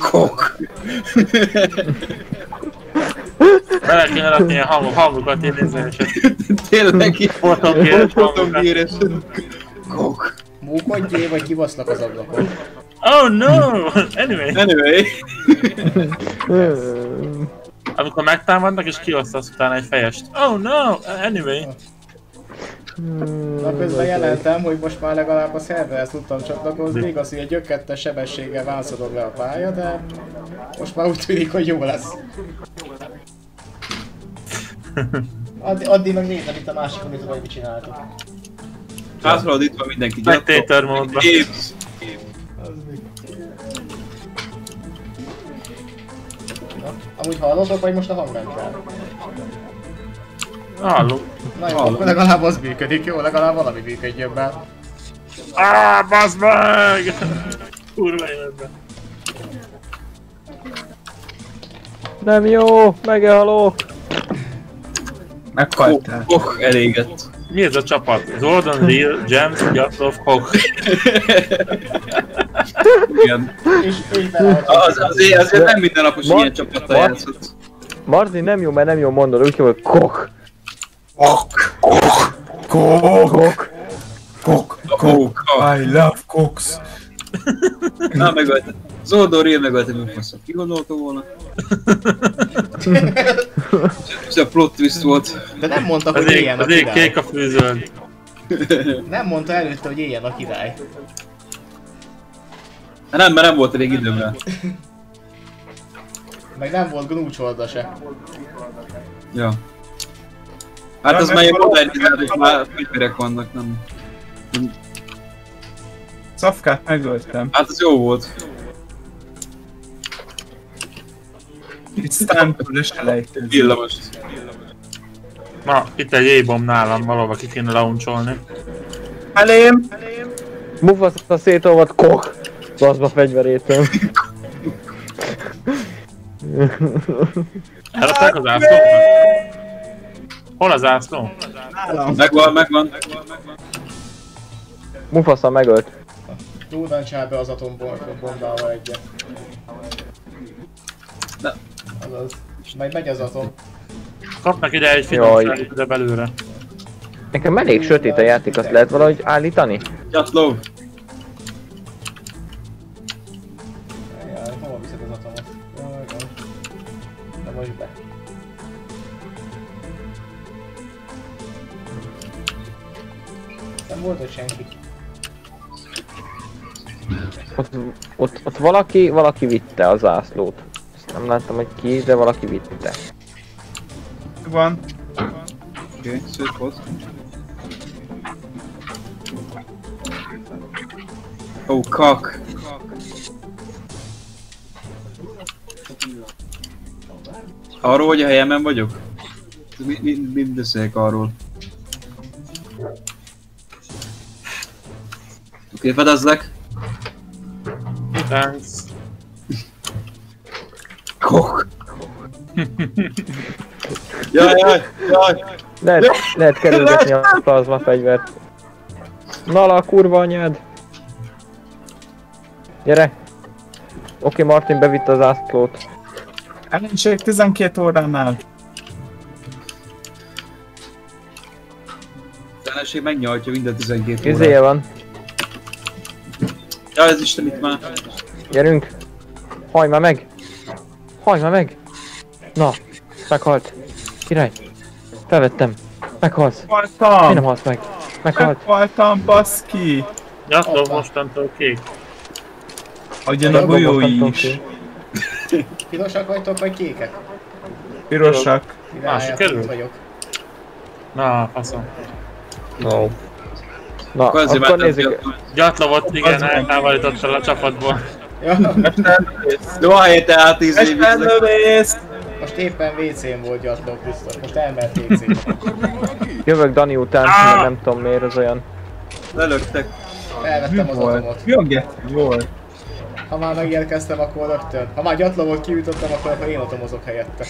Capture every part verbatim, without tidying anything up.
Kok. Bele kéne rakni a hang, hangokat idézősen. Tényleg így Fotonkéres fotonkéres. Kok. Mókodjé, vagy kibaszlak az ablakon. Oh no! Anyway. Anyway. Amikor megtámadnak és kiosztasz utána egy fejest. Oh no! Anyway. Na közben jelentem, hogy most már legalább a szerverhez tudtam csatlakozni, igaz, hogy egy gyökettes sebességgel vászodog le a pálya, de most már úgy tűnik, hogy jó lesz. Addig, addig meg nézem itt a másikon, hogy tudom, hogy mit csináltok. Hátralad itt van mindenki. Spectator módban. Na, amúgy hallotok, vagy most a hang ment rá? Hallok. Na jó, akkor legalább az működik, jó? Legalább valami működjön be. Áááá, baszd meg! Kurva életben. Nem jó, meghalok! Meghaltál. Kok elégett. Mi ez a csapat? Zoldan, Lil, James, Gyatlov, Koch. Igen. És így bele Az, azért, azért nem mindennapos ilyen csapattal játszott. Marti nem jó, mert nem jó mondod, úgy hogy Koch. Kok. Kok. Kok. Kok. Kok. I love cooks. Na megölte. Zordon Real megölte, mint faszom. Ki gondolta volna? És a plot twist volt. De nem mondta, hogy Az ég, éljen a az ég király. kék a fűzöld. Nem mondta előtte, hogy éljen a király. Hát nem, mert nem volt elég időm rá. Meg nem volt gnúcsolda se. Ja. Hát az már ilyen modernizált, és már fegyverek vannak, nem... Szafkát megöltem. Hát az jó volt. Itt Stanford és elejtő. Villamos. Na, itt egy A-bomb nálam, valahol ki kéne launcholni. Elém! Mufasa szétolvad Koch. Baszd a fegyverétől. Eladták az ászlót? Hol az ászló? Nálam. Megvan, megvan. Mufasa megölt. Túldan csinál be az atombombával egyet. De. Azaz. Majd megy az atom. Kapnak ide egy Jaj. finomságot ide belőle. Nekem elég sötét a játék, azt lehet valahogy állítani? Gyatlov. Jaj, hova viszed az atomot? Jaj, jaj. Na most be. Nem volt ott senki. Ott, ott, ott valaki, valaki vitte a zászlót. Ezt nem láttam, hogy ki, de valaki vitte. Van. Oké, okay, szép volt. Ó, oh, kak. Arról, hogy a helyemen vagyok? Mi, mi, mit beszélek arról? Oké, okay, fedezlek. Thanks. Kok. Jaj, jaj, jaj. Lehet, lehet kerülgetni a plazma fegyvert. Nala, kurva anyád! Gyere! Oké, Martin bevitte az zászlót. Ellenség tizenkét óránál. Ellenség megnyaltja minden tizenkét órát. Izéje van. Ja, ez Isten itt már. Gyerünk! Hajj már meg! Hajj már meg! Na, meghalt. Király! Felvettem. Meghalsz. Meghaltam! Miért nem halsz meg? Meghalt. Meghaltam, baszki! Gyatlov mostantól kék. Agyan a golyó is. Pirosak vagytok, vagy kékek? Pirosak. Király, sikerült? itt vagyok. Na, faszom. No. Na, Akkor azért akkor már nézzük. Gyatlovot igen, eltávolítottál a csapatból. Ja, Jó, helyett átízni. Estenlövész! most éppen vé cén volt Gyatlov biztos, most elment vé cén. Jövök Dani után, Ah! mert nem tudom miért ez olyan. Lelöktek. Elvettem az atomot. Jogget volt. Ha már megérkeztem, akkor rögtön. Ha már Gyatlovot kiütöttem, akkor, akkor én atomozok helyette.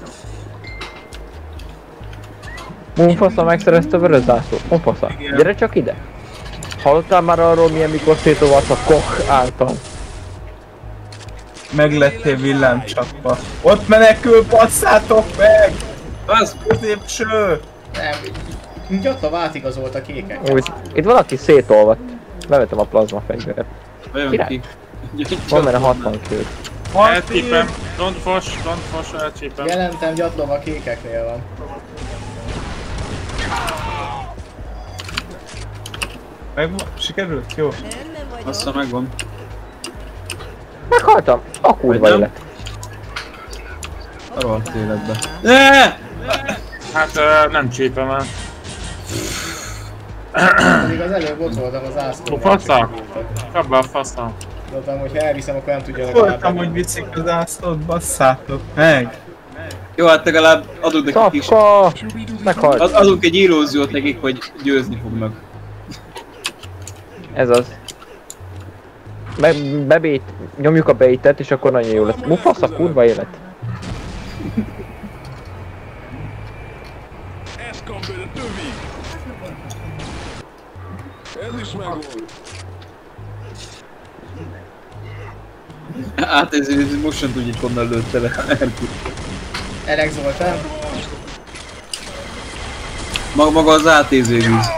Mufasa megszerezte a vörös zászlót. Mufasa, gyere csak ide! Hallottál már arról, milyen mikor szétovalsz a Koch által? Meglettél villámcsapva. Ott menekül, basszátok meg! Az! Középső! Nem, Gyatlav átigazolt a kékek. Úgy, itt valaki szétolvadt. Bevettem a plazma fegyveret. Olyan Király. ki. Van benne hatvan kő. Elcsípem. Don't fos, don't fos, elcsípem. Jelentem, Gyatlav a kékeknél van. Meg sikerült? Jó. Azt hiszem megvan. Meghaltam! A kurva Vagy nem? élet. A rohadt életbe. Ne! Hát ö, nem csípem el. Még az előbb ott voltam az ászlónál. Faca? Kap be a faszam. Tudtam, hogy ha elviszem, akkor nem tudja legalább. Voltam, hogy viszik az ászlót, basszátok meg! Jó, hát legalább adunk nekik is. Szapka! Meghalt. Ad, adunk egy illúziót nekik, hogy győzni fognak. Ez az. Be, bebét, nyomjuk a baitet és akkor nagyon jó lesz. Mufasz a kurva élet. Ez kap bele tövi! Ez is megvan! Hát ez, ez most sem tudjuk honnan lőtte le. Elek Zoltán. Maga, maga az á té zé víz.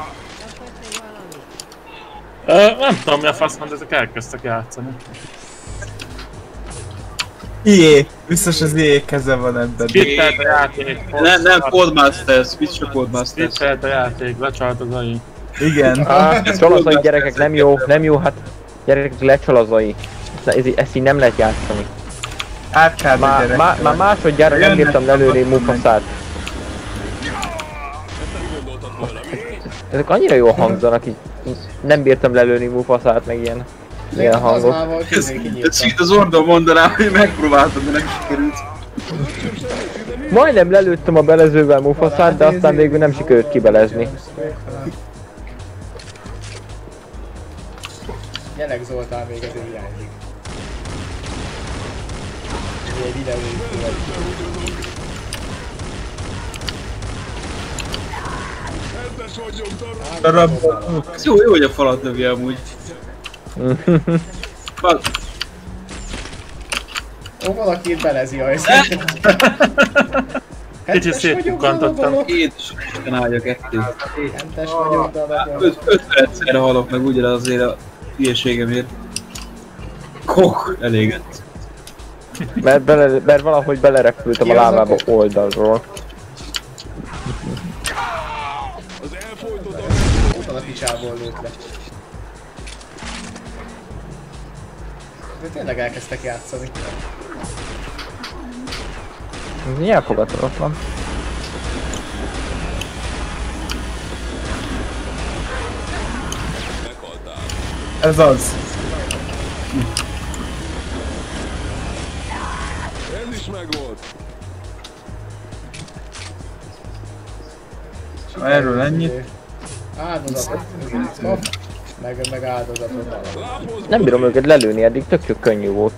Ö, nem tudom mi a fasz van, de ezek elkezdtek játszani. Ié! Biztos az ié keze van ebben. Spittelt a játék. Nem, nem, Codemasters, Switch a Codemasters. Spittelt a játék, lecsalt az ai. Igen. Ah, csalazai gyerekek, nem jó, nem jó, hát gyerekek lecsalazai. Ez, ez, ezt így nem lehet játszani. Árkád a Már gyerek. má, má másodjára nem bírtam lelőni Mufaszát. Ezek annyira jól hangzanak, így így nem bírtam lelőni Mufaszát, meg ilyen, ilyen hangok. Plazmával Ez, közé ez kinyírtam. itt az Ordon mondaná, hogy megpróbáltam, de nem sikerült. Majdnem lelőttem a belezővel Mufaszát, de aztán végül nem sikerült kibelezni. Jelek Zoltán még azért hiányzik. Egy videójuk vagy. Ezdes vagyok, darab! Darabban. Ez jó, jó, hogy a falat lövi amúgy. Bal- Ó, valaki itt belezi a Kicsit szétpukkantottam. Két Isten áldja ketté. Hentes vagyok, darabon. Öt, ötven egyszerre halok meg ugye azért a hülyeségemért. Koch, elégett. Mert, bele, mert valahogy belerepültem a lábába oldalról. Az elfolytott a... Ott a picsából lőtt le. De tényleg elkezdtek játszani. Milyen fogatlan ott van? Meghaltál. Ez az. Ez is megvolt. Erről ennyit. Áldozatot. Hopp. Meg, meg áldozatot. Lábhoz Nem bírom őket lelőni, eddig tök jó könnyű volt.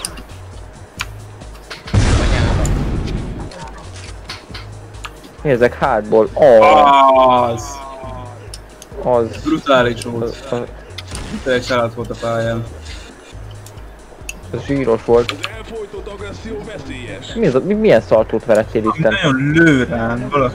Nézzek hátból. Oh, Az! az. Brutális Az, volt. az, Teljes állat volt a pályán. az zsíros volt. az elfolytott agresszió veszélyes. Mi az, mi, milyen szartót verettél itten? Nagyon lő rám valaki.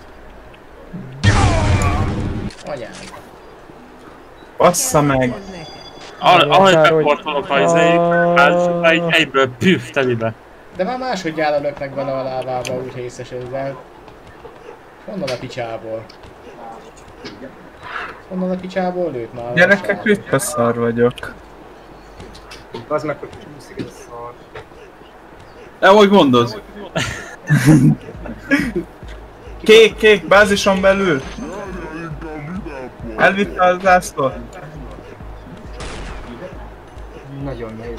Anyám. Bassza meg. Ahogy ahogy Kár, hogy- beportolok a izéig, hát egy, egyből püff telibe. De már másodjára löknek bele a lábába úgy részesedvel. Honnan a picsából? Honnan a picsából lőtt már? Gyerekek, ritka szar vagyok. Az meg, hogy csúszik ez a szar. De ahogy mondod. Kék, kék, bázison belül. Elvitte az zászlót. Nagyon nehéz.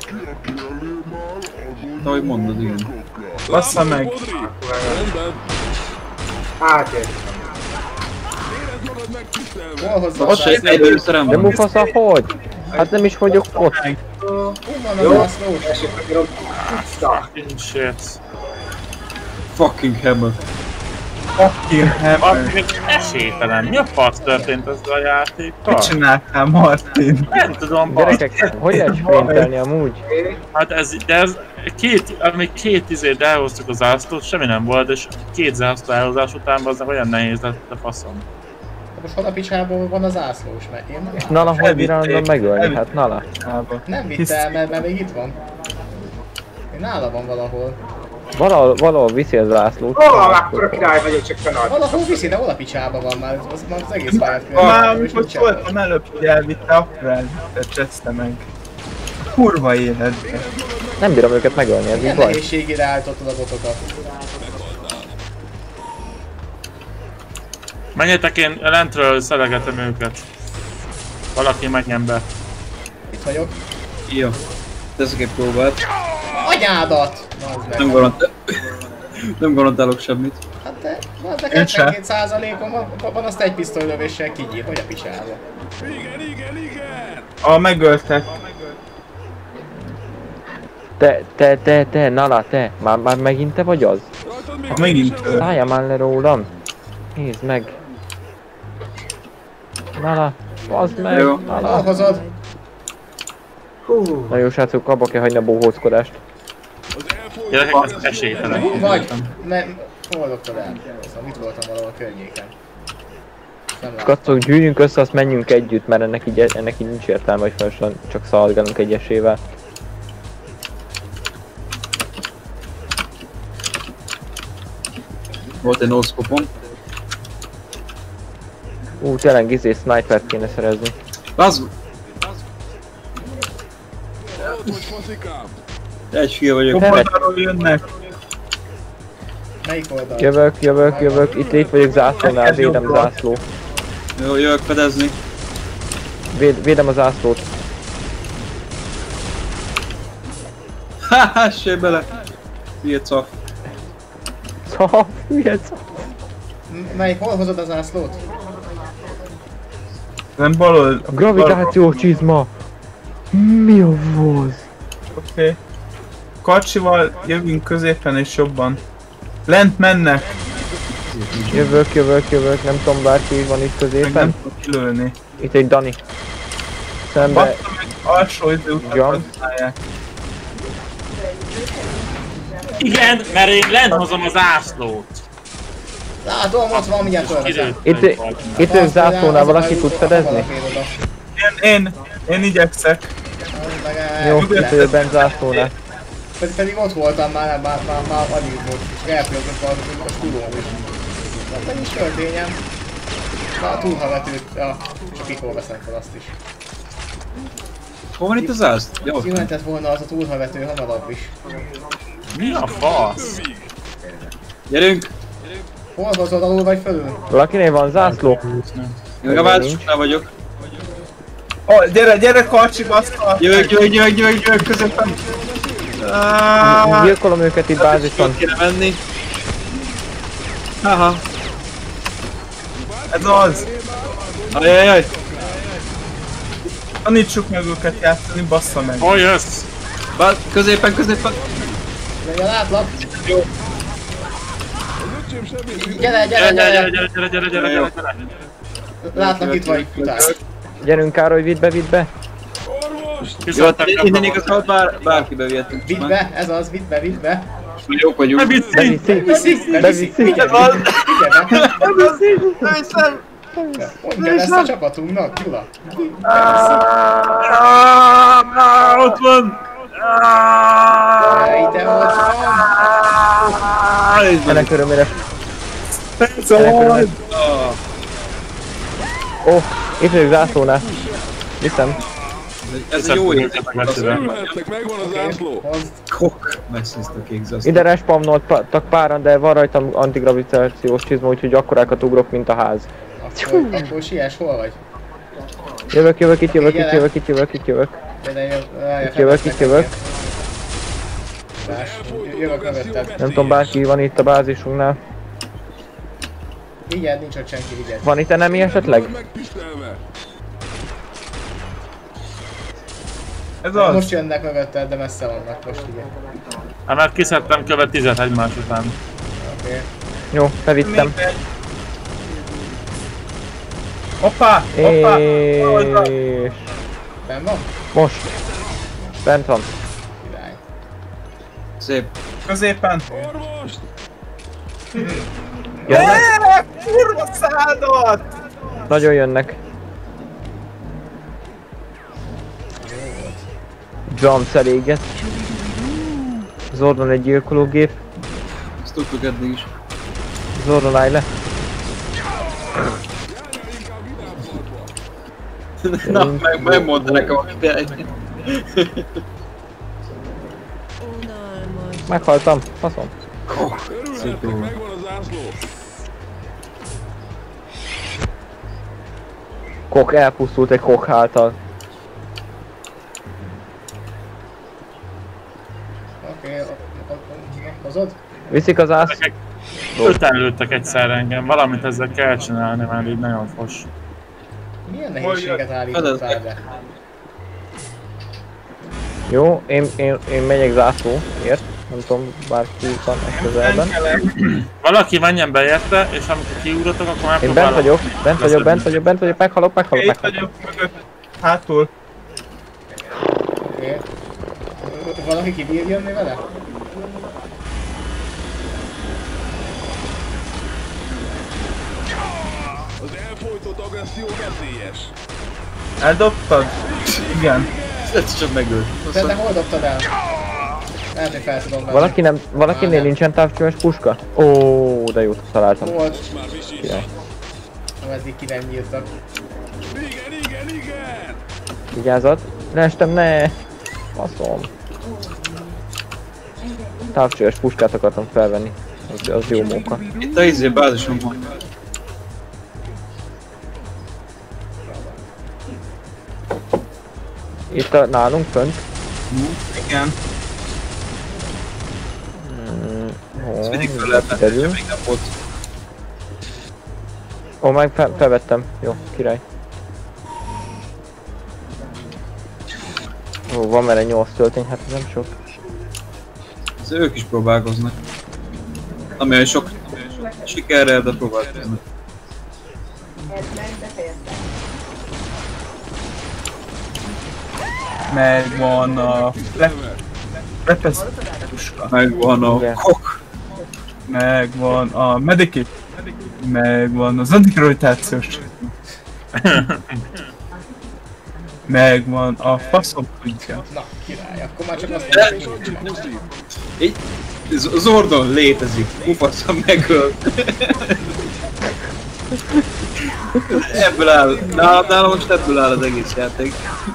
De ahogy mondod, igen. Bassza meg. Bodri! Rendben. Átértem. Érezd magad megtisztelve. Hol hozzá? Ott se egy először nem De van. Mufasa hogy? Hát nem is vagyok ott. Hol van a zászló? Esik a kirom. Vissza. Shit. Fucking hammer. Fucking hammer. Martin, esélytelen. Mi a fasz történt ezzel a játékkal? Mit csináltál, Martin? Nem tudom, basz. Gyerekek, hogy lehet sprintelni amúgy? Hát ez, de ez két, még két izét elhoztuk az zászlót, semmi nem volt, és két zászló elhozás után aznak olyan nehéz lett a faszom. Most hol a picsából van az ászlós, mert én És Nala hogy bírálom megölni? Hát Nala. nem vitte el, mert, mert még itt van. Még nála van valahol. Valahol, valahol viszi az zászlót. Ó, akkora király vagyok, csak tanult. Valahol viszi, de hol a picsába van már? Az, az, az egész pályát Már körül. amikor szóltam előbb, hogy elvitte, akkor elvitte, cseszte meg. Kurva életbe. Nem bírom őket megölni, ez Milyen így baj. nehézségére állítottad a botokat? Menjetek, én lentről szelegetem őket. Valaki menjen be. Itt vagyok. Jó. Teszek egy próbát. Anyádat! Na, az meg. Nem garantál... Nem garantálok semmit. Hát de, az Én nekem sem. két százalékon van, van azt egy pisztolylövéssel kinyír, hogy a picsába. Igen, igen, igen! Ah, megöltek. Te, te, te, te, Nala, te. Már, már megint te vagy az? Rajtad még Ha megint ő. Szálljál már le rólam. Nézd meg. Nala, bazd meg. Jó. Nala. Alhozod? Na jó srácok, abba kell hagyni a bohóckodást. az elfolyó. Gyerekek, ez esélytelen. Vagy, nem, hol dobtad el? Szóval itt voltam valahol a környéken. Nem látom. Kacok, gyűjjünk össze, azt menjünk együtt, mert ennek így, ennek így nincs értelme, hogy felesen csak szaladgálunk egyesével. Volt egy noszkopom. Ú, tényleg izé snipert kéne szerezni. Az... Hallod, hogy faszikám? Egy fia vagyok. Jobb oldalról jönnek. Melyik oldal? Jövök, jövök, jövök, itt, itt vagyok zászlónál, védem a zászló. Jó, jövök fedezni. Véd, védem a zászlót. Haha, se bele. Hülye caf. Szaf, hülye szaf. M- Melyik, hol hozod az ászlót? Nem balol. A gravitációs csizma. Mi a voz? Oké. Okay. Kacsival jövünk középen és jobban. Lent mennek. Jövök, jövök, jövök, nem tudom bárki van itt Meg középen. nem tudok kilőni. Itt egy Dani. Szembe. Bassza meg alsó idő után Jump. használják. Igen, mert én lent hozom az ászlót. Látom, ott van, mindjárt fölveszem. Itt, itt ők zászlónál valaki tud fedezni? Én, én, én igyekszek. Jó, itt ő bent zászlónál. Pedig, pedig ott voltam már, már, már, már, már alig volt, és elpillogott a, a skulóm is. Hát nem is történjen. Na, a túlhavetőt, ja, és a pikól veszem fel azt is. Hol van itt az ász? Jó. Kimentett volna az a túlhavető hamarabb is. Mi a fasz? Gyerünk! Hol hozod, alul vagy fölül? Valakinél van zászló? Én meg a változóknál vagyok. Oh, gyere, gyere Kacsi, baszta! Jövök, jövök, jövök, jövök, jövök középen. Ah, Gyilkolom őket itt bázison. kéne menni. Haha. Ez az! Ajajaj. Tanítsuk meg őket játszani, bassza meg! Hol jössz? Bá- Középen, középen. Legyen látlak! Az öcsém semmit. Gyere, Gyere, gyere, gyere, gyere! gyere, gyere, gyere, gyere, gyere, gyere. Látlak, itt vagy, futás. Gyerünk Károly, vidd be, vidd be. Orvos! Jó, hát innen igazából bár, bárkibe vihetünk. Vidd be, ez az, vidd be, vidd be. Jók vagyunk. Beviszi! Beviszi, Beviszi, beviszi. vigye be, vigye be. Nem hiszem. Mondja lesz a csapatunknak, Gyula. Ah, ott van. Ej, de ott van. Ennek örömére. Szóval! Ó, oh, itt vagyok zászlónál. Viszem. Ez egy jó érzés. Örülhettek, megvan az ászló. Hozd. Kok. Megszízt a kék zászló. Ide respamnoltak páran, de van rajtam antigravitációs csizma, úgyhogy akkorákat ugrok, mint a ház. Akkor, akkor siess, hol vagy? Jövök, jövök, itt jövök, itt jövök, itt jövök, itt jövök. Gyere, jövök, Itt jövök, itt jövök. Jövök mögötted. Nem tudom, bárki van itt a bázisunknál. Vigyázz, nincs ott senki, vigyázz. Van itt enemi esetleg? Megtisztelve. Ez az! Most jönnek mögötted, de messze vannak most ugye. Hát már kiszedtem követ tizet egymás után. Oké. Jó, bevittem. Hoppá! Hoppá! És... Benn van? Most. Bent van. Király. Szép. Középen! Orvost! Jönnek. Eee, kurva szádat! Nagyon jönnek. Jumps eléget. Zordon egy gyilkológép. Ezt tudtuk eddig is. Zordon állj le. Na, meg, megmondta nekem a király. Meghaltam. Faszom. Örülhettek, megvan a zászló! Kok elpusztult egy kok által. Oké, hozod? Viszik az ász. Öten lőttek egyszerre engem, valamit ezzel kell csinálni, mert így nagyon fos. Milyen nehézséget állítottál be? Jó, én, én, én megyek zászlóért. Nem tudom, bárki van egy közelben. Valaki menjen be érte, és amikor kiugratok, akkor Én megpróbálom... bent vagyok, bent vagyok, bent vagyok, bent vagyok, meghalok, meghalok, Itt meghalok. vagyok mögött. Hátul. Oké. Valaki kibír jönni vele? Az elfolytott agresszió veszélyes! Eldobtad? Igen. Ez csak megölt. Te te hol dobtad el? Lehet, hogy fel tudom venni. Valaki nem, valakinél nincsen távcsöves puska? Ó, de jót találtam. Volt, Már visis! Király. ameddig ki nem nyíltak. Igen, igen, igen! Vigyázat. Leestem, ne! Faszom. Távcsöves puskát akartam felvenni. Az, az jó móka. Itt a izé bázison van. Itt a, nálunk fönt. Igen. Mm, Ez Ó, mindig fel lehetne, kiderül. hogyha még nem volt. Ó, meg fe, felvettem. Jó, király. Ó, van vele nyolc töltény, hát ez nem sok. Ez ők is próbálkoznak. Ami olyan sok sikerrel, de próbálkoznak. Megvan a... Le... Repesz... puska. Megvan a Igen. kok. Megvan a medikit. Megvan az antigravitációs. Megvan a faszom tudja. Na, király, akkor már csak azt De- mondom, hogy nincs meg. Így, Z- Zordon létezik. Ufasszam megöl. Ebből áll. Nálam, nálam most ebből áll az egész játék.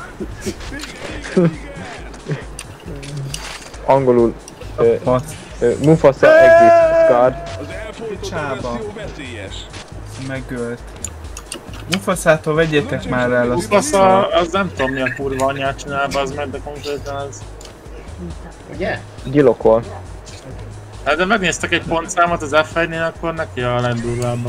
Angolul ö, Fasz. ö, Mufasa exit scar. Az elfolytott Csába. agresszió veszélyes! Megölt. Mufaszától vegyétek már el azt a Fasza, szart. az nem tudom mi a kurva anyját csinál be, az meg, de konkrétan az... Ugye? Gyilokol. Hát de megnéztek egy pontszámot az ef egynél, akkor neki a legdurvább.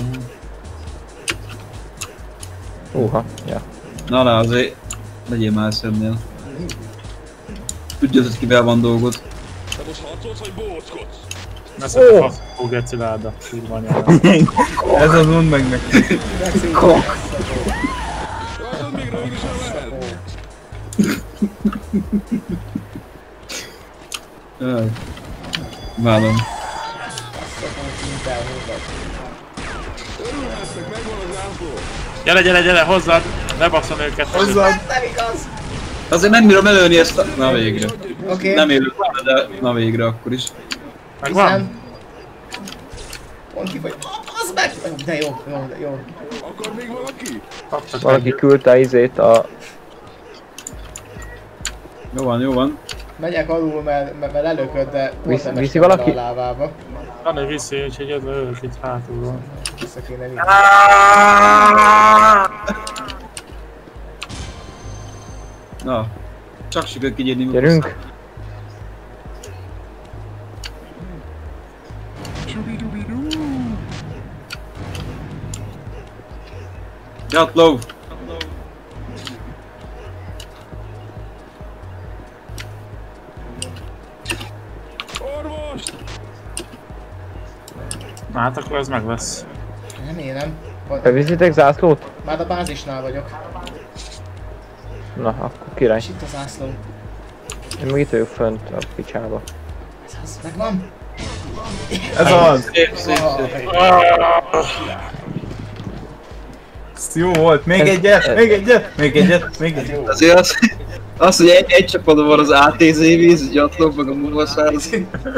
Uha, ja. Na, na, azért legyél már szednél. Tudjad, hogy kivel van dolgod. Te most harcolsz, vagy bóckodsz? Ne szokott a faszó geci láda, kurva anyjára. Ez az mond meg neki. Kok. Látod, még rögni sem lehet! Jaj. Imádom. Örülhettek, megvan a zászló! Gyere, gyere, gyere, hozzad! Bebaszom őket! Hozzad! Nem igaz! Azért nem bírom előni ezt a... Na végre. Oké, Nem élő, de na végre akkor is. Megvan? hiszen... Pont ki vagy... Az meg! De jó, jó, de jó. Akar még valaki? Kaptak Valaki egy. küldte izét a... Jó van, jó van. Megyek alul, mert, mert mert előköd, de Visz- nem viszi estem valaki? bele a lávába. Van egy viszi, úgyhogy jövő ők itt hátulról. Vissza kéne vinni. Na. Csak sikerült kigyérni. Gyerünk! Gatló! Orvost! Na hát akkor ez meg lesz. Nem élem. Beviszitek zászlót? Már a bázisnál vagyok. Na, akkor király. És itt a zászló. Én meg itt vagyok fönt a picsába. Ez az, megvan? Ez az! Szép, szép, szép. Ez jó volt, még egyet, még egyet, még egyet, még egyet. Azért az, az hogy egy, egy csapatban van az á té zé víz, gyatlog meg a munkaszár.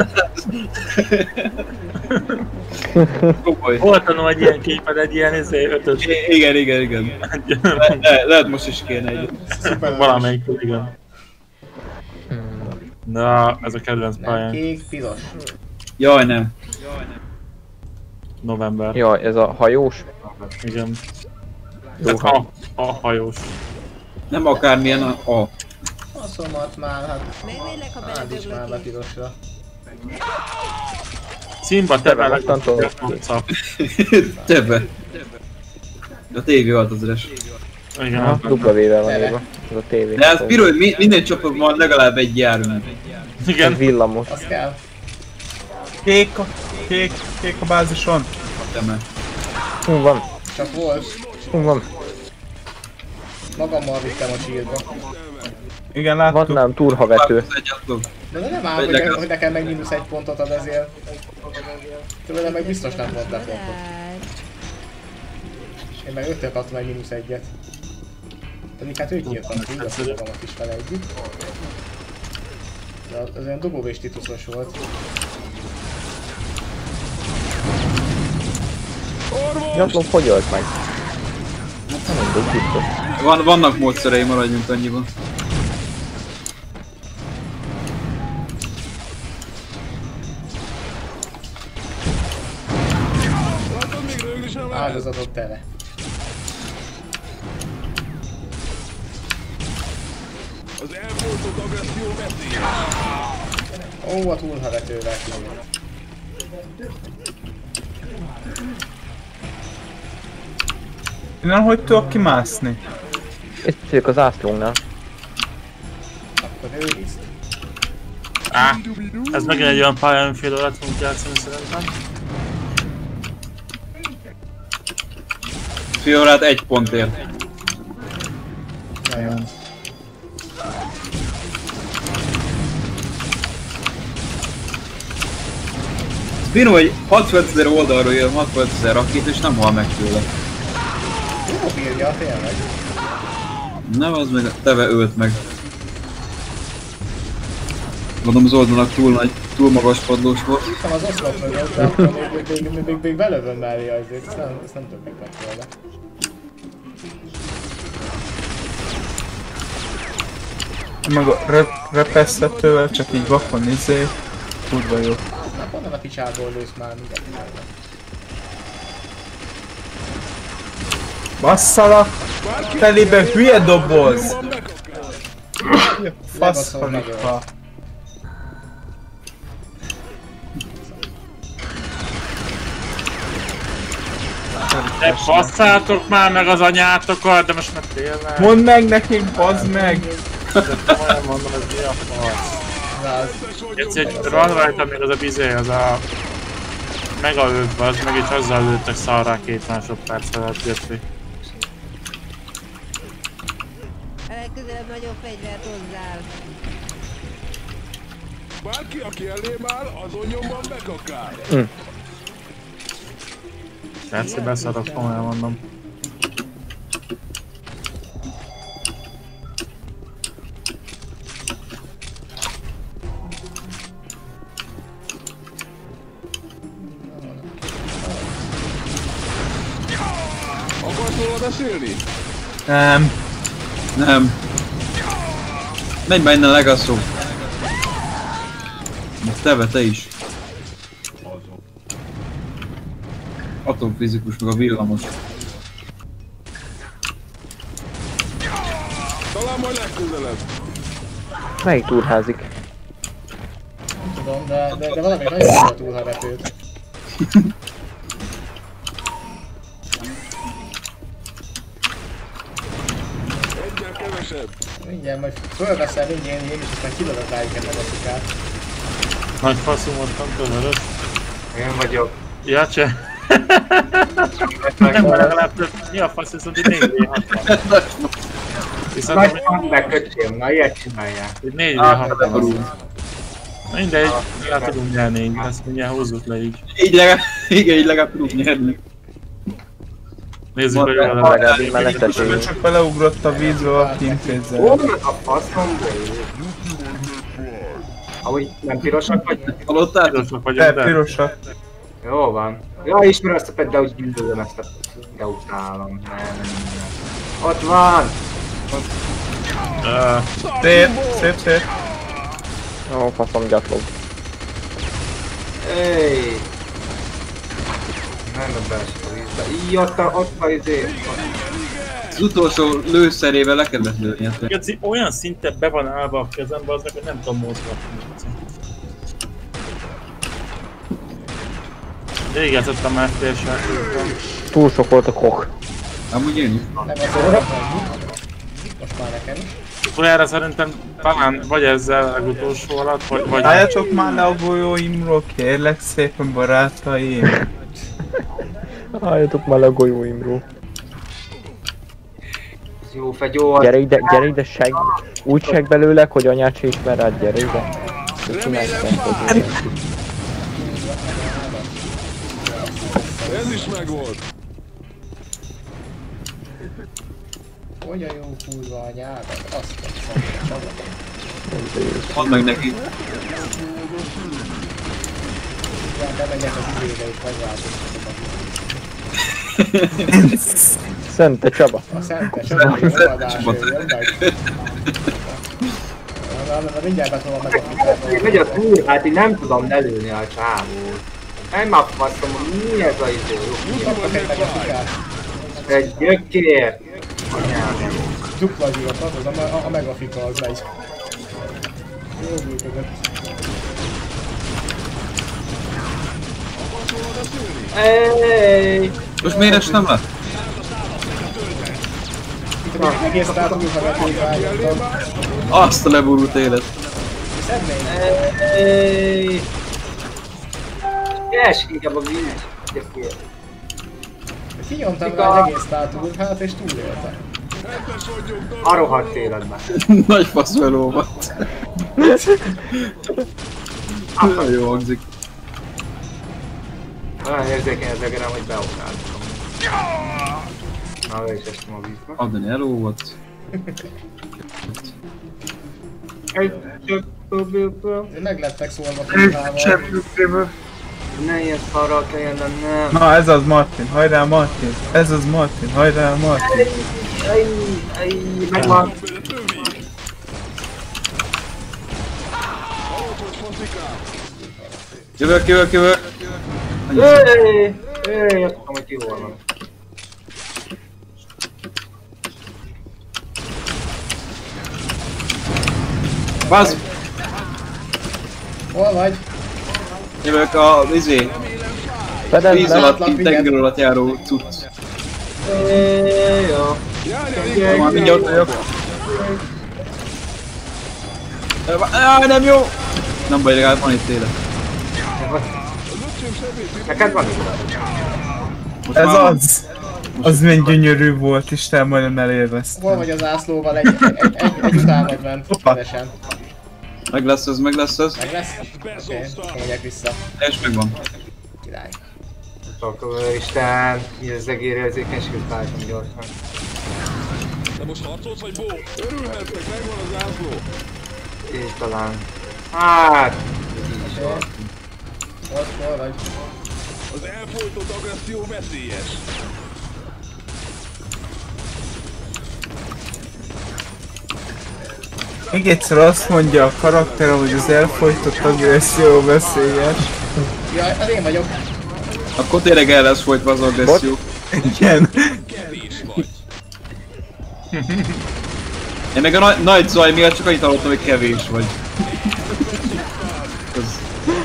Komoly. Volt annól egy ilyen képed, egy ilyen izé, ötös. I- Igen, igen, igen. Le, le, lehet most is kéne egy. Valamelyik, igen. Na, ez a kedvenc Nem, pályán. kék, piros. Jaj, nem. November. Jaj, ez a hajós? Igen. Jó, Hát a, a hajós. Nem akármilyen a... a. Faszomat már, hát Megnézlek, ha áld is már be beledöglök is. pirosra. Színba te vele mostantól. Többe. A tévé volt az üres. Igen, Aha, az- dupla vével van írva. Ez a tévé. De ez Piro, hogy mi, minden csapatban van legalább egy jármű. igen. Ez villamos. Az kell. Kék a, kék, kék a bázison. Teme. Hú van, Csak volt. hú van. Magammal vittem a sírba. Igen, Van láttuk. nem turhavető. Egy gyatlog. De nem áll, Vagy hogy, legalább- hogy nekem meg mínusz egy pontot ad ezért. Tőlem meg biztos nem volt le pontot. Én meg öttől kaptam egy mínusz egyet. Pedig hát ők írtam, hogy igaz magamat is vele együtt. De az olyan dobóvés tituszos volt. Gyatlom, hogy ölt meg? Hát nem mindegy, biztos. Van, vannak módszerei, maradjunk annyiban. Látod, még rögni sem lehet. Áldozatot tele. Az elmúltott agresszió veszélyes. Ó, a túlhavetővel kijön. Innen hogy tudok kimászni? Itt vagyok az ászlónál. Akkor őrizd. Á, ez megint egy olyan pálya, ami fél órát fogunk játszani szerintem. Fiorát egy pontért. Na jó. Piro, hogy hatvanezer oldalról jön hatvanezer rakét és nem hal meg tőle. Jó bírja, tényleg. Nem, az meg a teve ölt meg. Mondom, az oldalnak túl nagy, túl magas padlós volt. Hittem az oszlop mögött, de akkor még, még, még, még, még belövöm mellé azért, ezt nem, ezt nem többik meg tőle. Meg a rep repesztetővel csak így vakon izé. Kurva jó. Na, honnan a picsából lősz már mindent? Basszalak! Telébe hülye doboz! Fasz Lebaszol meg halifa. De basszátok már meg az anyátokat, de most már tényleg. Mondd meg nekik, bazd meg! Olyan mondom, ez mi a fasz. Na, az Egyszer van rajta még az a bizé, az a... Megaöv, az meg is azzal lőttek szarrá két másodperc alatt jött ki. A legközelebb nagyobb fegyvert hozzál. Bárki, aki elém áll, azon nyomban bekakál. Egyszer beszarok, komolyan mondom. Akarsz róla beszélni? Nem. Nem. Menj már innen, Legasso. Most teve, te is. Atomfizikus, meg a villamos. Talán majd legközelebb. Melyik turházik? nem tudom, de, de, de valami nagyon jó a túlhavetőt. Egyel kevesebb. Mindjárt majd fölveszem mindjárt én is, aztán kilövök rájuk egy magaszikát. Nagy faszom voltam, tőled. Én vagyok. Ja, cseh. Nem legalább több. Mi a fasz, viszont itt négy vé hatvan. Viszont Nagy comeback, öcsém, na ilyet csinálják. itt négy vé hatvan. Mindegy, le tudunk nyerni így, ezt mindjárt hozzuk le így. Így legalább, igen, így legalább tudunk nyerni. Nézzük, hogy jól Legalább így menektetünk. Csak beleugrott a vízbe valaki intézzel. Hol van a faszom, ahogy nem pirosak vagy? Hallottál? pirosak De vagyunk, de... pirosak. Jó van. Ja, ismerem ezt a pet, de úgy gyűlölöm ezt a... De utálom. Nem, nem, nem. Ott van! Uh, Szép, szép, szép. Ó, faszom gyatló. Éj! Nem a belső a vízbe. Így, ott a, ott a izé. Az utolsó lőszerével le kellett lőni. Hát. Geci, olyan szinten be van állva a kezembe, az meg, hogy nem tudom mozgatni. Rég játszottam már félsárkókkal. Túl sok volt a kok. Amúgy én is. Nem az most már nekem is. Utoljára szerintem talán vagy ezzel a legutolsó alatt, vagy... vagy Álljatok már le a golyóimról, kérlek szépen barátaim. Álljatok már le a golyóimról. Jó fegyó. Gyere ide, gyere ide, seg. Úgy seg belőlek, hogy anyát se ismer rád, gyere ide. Mit csinálsz te, hogy Ez is megvolt. Olyan jó kurva anyádat, azt a Mondd meg neki. Ja, bemegyek az időbe és megváltoztatom. Szente Csaba. A Szente Csaba, a szabadás jön meg. Na mindjárt betolom meg a fikát. Megy a túl, hát én nem tudom lelőni a csávót. Nem megfaszom, hogy mi ez a izé. Kaptak egy meg a fikát. Egy gyökér. Anyám. Dupla zsírat adod, a, a megafika az megy. Jó működött. Ejjjjj! Most miért estem le? Itt a egész tátunk, ha vették rájöttem. Azt a leborult élet. Szednénk. Ejjjjj! Keres inkább a víz. Gyökér. Kinyomtam rá egy egész tátunk, hát és túlélte. A rohadt életben. Nagy faszveló volt. Nagyon jó hangzik. Olyan érzékeny az egerem, hogy beokráltam. Na, le is estem a vízbe. Adani eló volt. Egy csöppőből. Meg lettek szólva kurvával. Ne ilyen szarral kelljen lennem. Na ez az Martin, hajrá Martin. Ez az Martin, hajrá Martin. Ej, ej, megvan. Jövök, jövök, jövök. Ej, ej, azt tudom, hogy ki hol van. Bazd! Hol vagy? Jövök a izé. Fedezd Víz le. alatt, kint tenger alatt járó cucc. Ej, jó. Már mindjárt ott vagyok. Áh, nem jó! Nem baj, legalább van itt élet. Neked van itt? Most Ez már van. az. Az milyen gyönyörű volt, Isten, majdnem elélveztem. Hol vagy az ászlóval? Egy, egy, egy, egy, egy után vagy bent. Hoppá. Kedesen. Meg lesz az, meg lesz az. Meg lesz? Oké, okay, megyek vissza. És megvan. Király. Csak Isten, mi az egér érzékenységet váltam gyorsan. De most harcolsz vagy bó? Örülhettek, megvan az ászló. Így talán. Hát, így is van. Hol, hol vagy? Az elfolytott agresszió veszélyes. Még egyszer azt mondja a karakterem, hogy az elfolytott agresszió veszélyes. Jaj, az én vagyok. Akkor tényleg el lesz folytva az agresszió. Igen. Kevés vagy. Én meg a na nagy zaj miatt csak annyit hallottam, hogy kevés vagy. Az...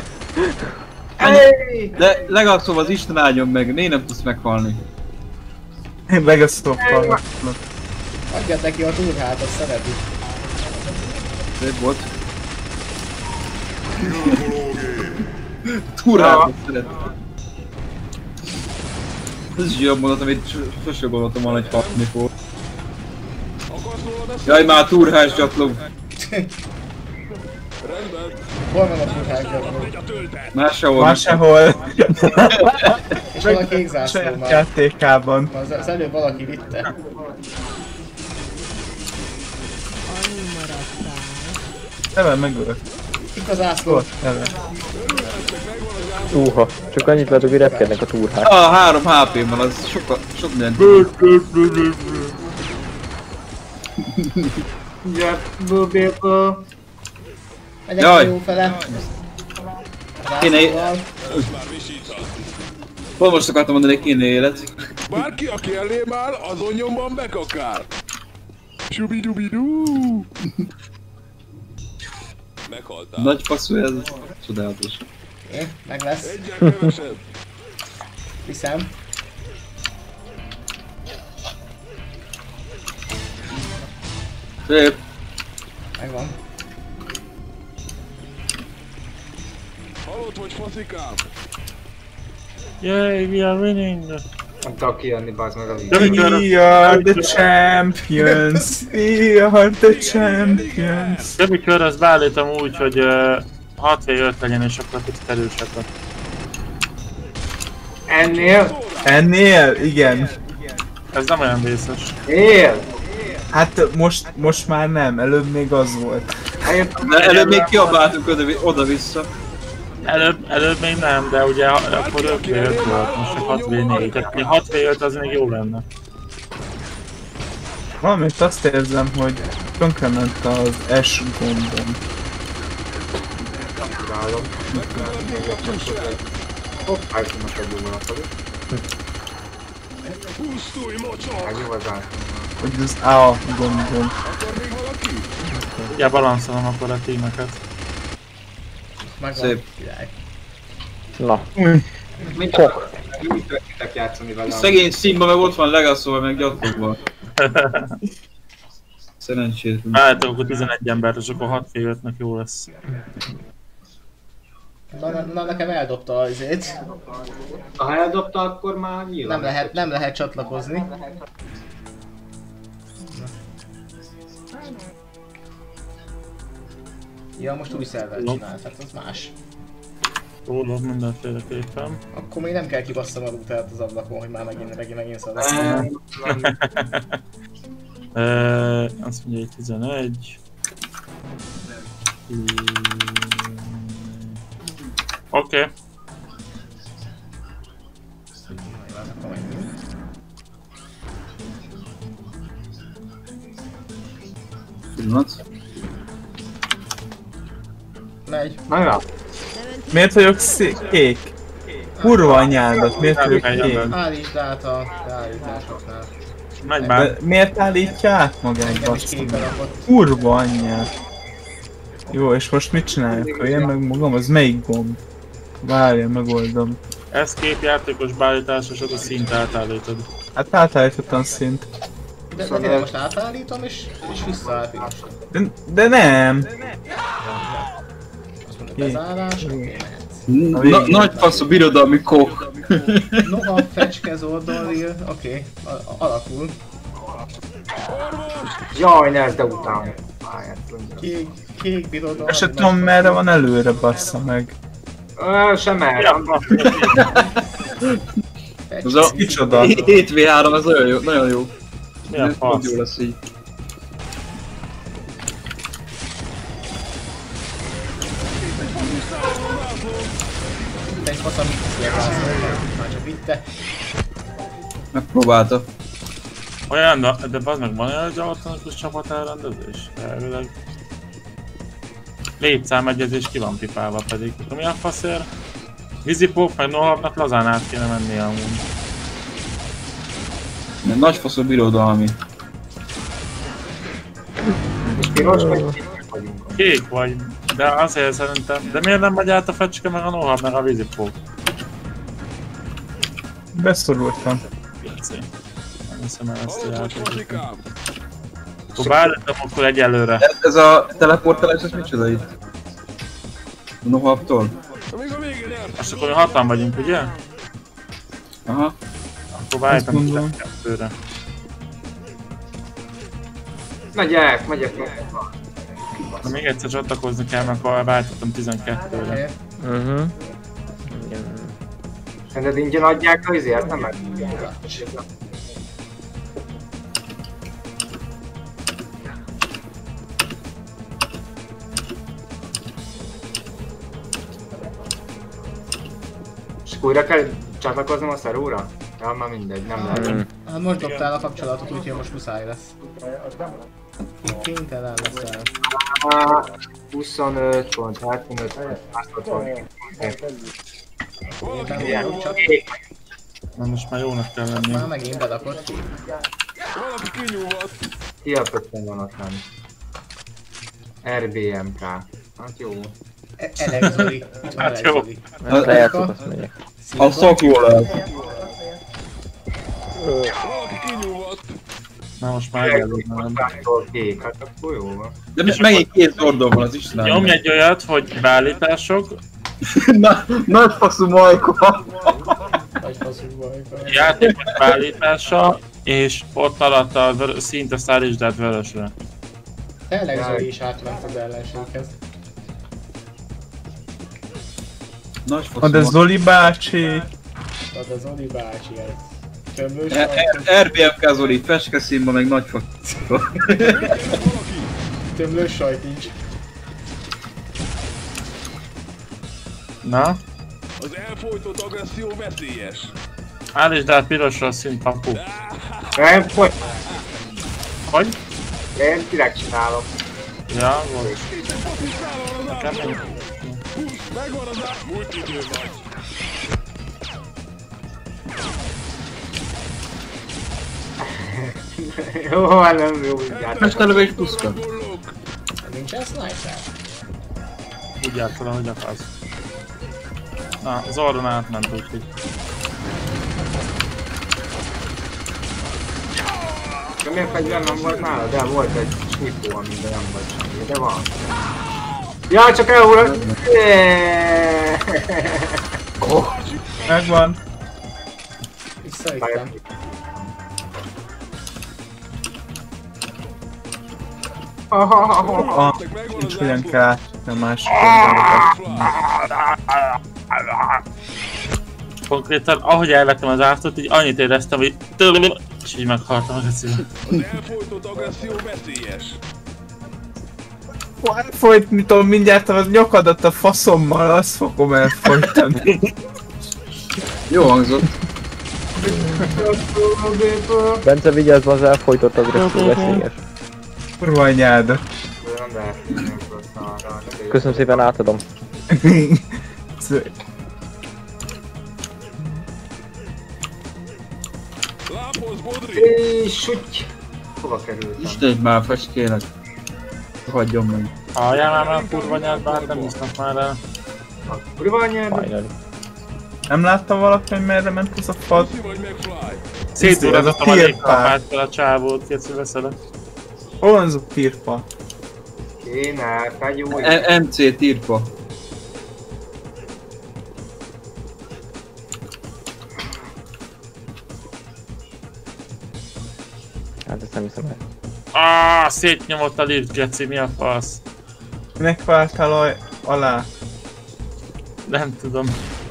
Hey! De legalább szóval az Isten áldjon meg, miért nem tudsz meghalni? Én meg a stoppal. Adjad neki a turhát, azt szereti. Szép volt. Túráltat szeret. Ez is jobb mondat, amit sosem gondoltam volna, hogy hatni fog. Akarsz róla beszélni? Jaj, már turhás gyatló. Rendben. Hol van a turhás gyakorló? Megy a töltet. Már sehol. Már sehol. És van a kék zászló Saját már. játékában. Az, az előbb valaki vitte. Annyi maradtál. Neve megölt. Itt a zászló. Ott, neve. Uha, csak annyit lehet, hogy repkednek a túrhák. Ah, három há pé van, az soka, sok mindent. Megyek Jaj. a jó fele. Kéne- Zászlóval. Már visíthat. Hol most akartam mondani, hogy kéne élet. Bárki, aki elém áll, azon nyomban bekakál. Subidubidú. Meghaltál. Nagy passzú ez. Csodálatos. Oké, meg lesz. Egyen kevesebb. Viszem. Szép. Megvan. Halott vagy, faszikám? Yay, we are winning! Nem tudok kijönni, bazd meg a De víz. mikor We are the champions. We are the champions. de mikor azt beállítom úgy, hogy uh, hat vé öt legyen és akkor kicsit erősebben. Ennél? Ennél? Igen. Ez nem olyan vészes. Él! Hát most, most már nem, előbb még az volt. Eljöttem. De előbb még kiabáltunk oda- oda-vissza. Előbb, előbb még nem, de ugye ha- akkor öt vé öt volt, most csak hat vé négy. Tehát hat vé öt az még jó lenne. Valamit azt érzem, hogy tönkrement az S gombom. Válom. Hopp, állítom most egy jó vonatod. Pusztulj, mocsok! Meg jó az át. Hogy az A gombom. Akar még valaki? Ugye balanszolom akkor a tímeket. Megvan. Szép. Király. Na, Mit kok. Úgy történtek játszani velem. Szegény Simba meg ott van Legasszóval, meg gyatlóval. Szerencsétlen. Állítom akkor tizenegy ember, és akkor hat vé ötnek jó lesz. Na, na, na nekem eldobta az izét. Ha eldobta, akkor már nyilván. Nem lehet, nem lehet csatlakozni. Ja, most új szervert csinál, tehát az más. Rólad mindenféleképpen. Akkor még nem kell kibasszam a routert az ablakon, hogy már megint, megint, megint szalad. Eee, azt mondja, hogy tizenegy. Oké. Okay. Pillanat. Megy. Na jó. Miért vagyok szé- kék? Kurva anyádat, miért vagyok kék? Állítsd át a beállításoknál. Megy már. De miért állítja át magát, Engem is basszom? kékbe rakott. Kurva anyját. Jó, és most mit csináljuk? Öljem meg magam? Az melyik gomb? Várja, megoldom. Escape játékos beállítás, és az a szint átállítod. Hát átállítottam szint. De, de tényleg most átállítom és, és visszaállítom. De, de nem! Azt mondom, Kék. bezárás, oké, mehetsz. Na, nagy faszú birodalmi kok. Noha, fecske, zordoril, oké, okay, alakul. Jaj, ne ezt de után. Pályát mondja. Kék, kék birodalom. Ezt se tudom merre van előre, bassza meg. Ö, sem erre. Az a Kicsoda? hét vé három, az nagyon jó, nagyon jó. Mi a Ez pont fasz? jó lesz így. Egy faszom, mit szélvázolva, már csak vitte. Megpróbálta. Olyan, de, de bazd meg, van olyan, hogy automatikus csapat elrendezés? Elvileg. Létszámegyezés ki van pipálva pedig. Akkor mi a faszér? Vízipók meg Nohabnak lazán át kéne menni amúgy. Nagy faszú birodalmi. És piros meg kék vagyunk. Kék vagy, de azért szerintem. De miért nem megy át a fecske meg a Nohab meg a vízipók? Beszorultam. Pici. Nem hiszem el ezt a Halott vagy, játékot. faszikám? Akkor beállítom akkor egyelőre. Ez, ez a teleportálás, ez micsoda itt? A Nohabtól? Még a végén el. Most akkor mi hatan vagyunk, ugye? Aha. Akkor váltam tizenkettőre. Megyek, megyek, megyek. Ha még egyszer csatlakozni kell, mert akkor váltottam tizenkettőre. Mhm. Igen. Szerinted ingyen adják a izért, nem meg? És újra kell csatlakoznom a szerúra? Ja, már mindegy, nem lehet. Hát most dobtál a kapcsolatot, úgyhogy most muszáj lesz. Kénytelen leszel. huszonöt pont, hetvenöt pont, Na most már jónak kell lenni. Már megint bedakott ki. Valaki kinyúlvat. Ki a pöccen van ott lenn? er bé em ká. Hát jó. Elek Zoli. Hát jó. Hát lejátszott, azt megyek. A szakról lehet. Valaki kinyúlvat. Na most már elgondolom. Kék, hát akkor jó van. De most megint két zordó van az Isten. Nyomj egy olyat, hogy beállítások, Na, nagy faszú majka. Vagy faszunk bajka. játékos beállítása, és ott alatt a vör- szinte szállítsd át vörösre. Tényleg Zoli is átment az ellenséghez. Nagy faszú Ad ez Zoli bácsi. Az a Zoli bácsi ez. Tömlős er bé em ká Zoli, fecskeszínba meg nagy faszú. Tömlős sajt nincs. Na? Az elfolytott agresszió veszélyes. Állítsd át pirosra a szint, papu. Nem, hogy? Hogy? Én direkt csinálom. Ja, volt. És egy focisztával az Nekem átlag. egy- Húsz, megvan az át. Múlt idő vagy. Jó, hát nem jó, mindjárt. Most előbb egy puszka. Gollók. Nincsen sniper? Úgy játszol, ahogy akarsz. Na, Zordon átment úgyhogy. De milyen fegyver nem volt nála? De volt egy snipó, amiben nem volt semmi, de van. Ja, csak elhúl... Megvan. Visszaüttem. Ah, nincs minden kell. Nem más. Konkrétan, ahogy elvettem az ártot, így annyit éreztem, hogy és így meghaltam a szívem. Az elfolytott agresszió veszélyes. Elfolytni mindjárt az nyokadat a faszommal, azt fogom elfolytani. Jó hangzott. Bence, vigyázz, az elfolytott agresszió veszélyes. Kurva anyád. Köszönöm szépen, átadom. Lápolsz, Bodri. És süty! Hova kerültem? Istegy már, fecskélek. Hagyjon meg. Halljál már már a kurva nyelv, bár nem isznak már el. Kurva anyád? Finally. Nem látta valaki, hogy merre ment az a fad? Puszi vagy megfly. Szétúrázottam a tier légkalapáttal a csávót, kétszer veszelek. Hol van az a pirpa? Kéne, fegyúj. em cé tirpa. Hát ezt nem hiszem el. Ah, szétnyomott a lift, geci, mi a fasz? Minek váltál a- alá? Nem tudom.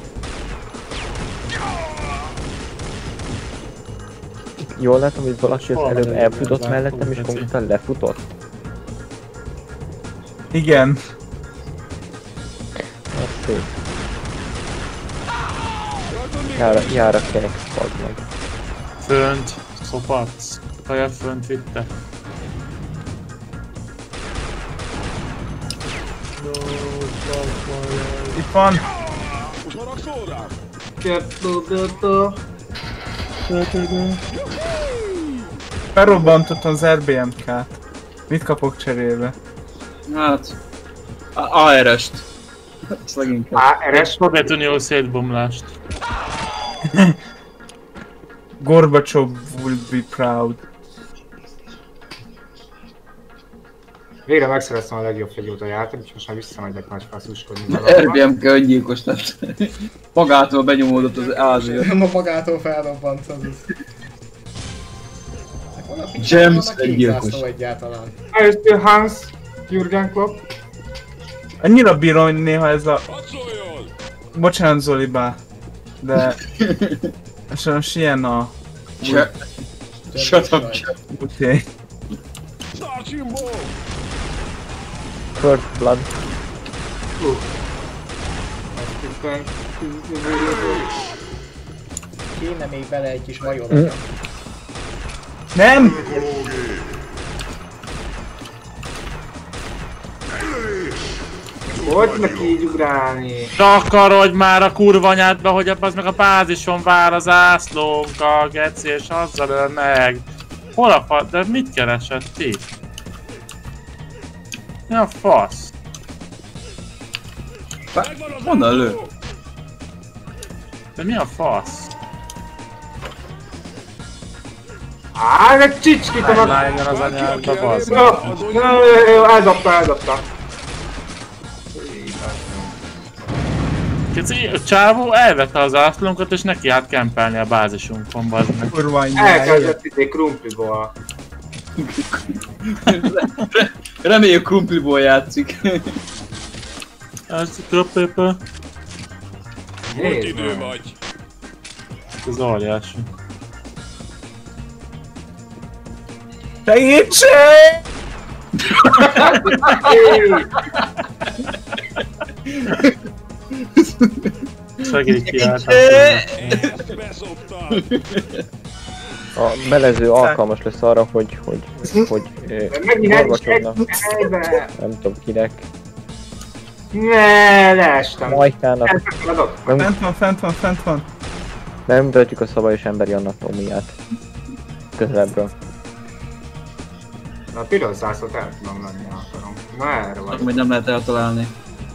Jól látom, hogy valaki az Hol előbb van elfutott egy mellettem és geci? konkrétan lefutott. Igen. Az szép. Jár, jár a kerek, fagd meg. Fönt, szopat, kajat fönt vitte. Itt van. Most haragszol rám? Felrobbantott az er bé em ká-t. Mit kapok cserébe? Hát... á er est. Ez leginkább. Á, eres? Szovjetunió szétbomlást. Gorbacsov will be proud. Végre megszereztem a legjobb fegyót a játék, és most már visszamegyek nagy faszuskodni. er bé em ká öngyilkos lett. Magától benyomódott az ázér. Nem a magától felrobbant az az. James öngyilkos. Egyáltalán. Először Hans Jürgen Klopp. Annyira bírom, hogy néha ez a... Harcoljon! Bocsánat Zolibá, de... Sajnos ilyen a... Shut up, Jeff. Úgyhogy... Start Jimbo! First blood. Kéne még bele egy kis major. Nem! Hogy neki így ugrálni? Takarodj már a kurva anyádba, hogy az meg a bázison vár az zászlónkkal, geci, és azzal öl meg. Hol a fasz? De mit keresett ti? Mi a fasz? Honnan lő? De mi a fasz? Á, egy csicskit a... Lájjon az anyádba, bazd. Jó, jó, jó, eldobta, eldobta. Keci, a csávó elvette az zászlónkat és neki át kempelni a bázisunkon, bazd meg. Kurva anyjája. Elkezdett idén krumpliból. Reméljük krumpliból játszik. Ez kröppépe. Volt idő vagy! Ez óriási. Segítség! Segít kiálltam. Ezt beszoptad! A melező alkalmas lesz arra, hogy... hogy... hogy... eh, Megint egy Gorbacsovnak, helybe. nem tudom kinek, Ne, leestem. Majkának, Elszakadok. nem, Fent van, fent van, fent van. nem mutatjuk a szabályos emberi anatómiát. Közelebbről. Na, a piros zászlót el tudom lenni, akarom. Na, erre vagy. Hogy nem lehet eltalálni.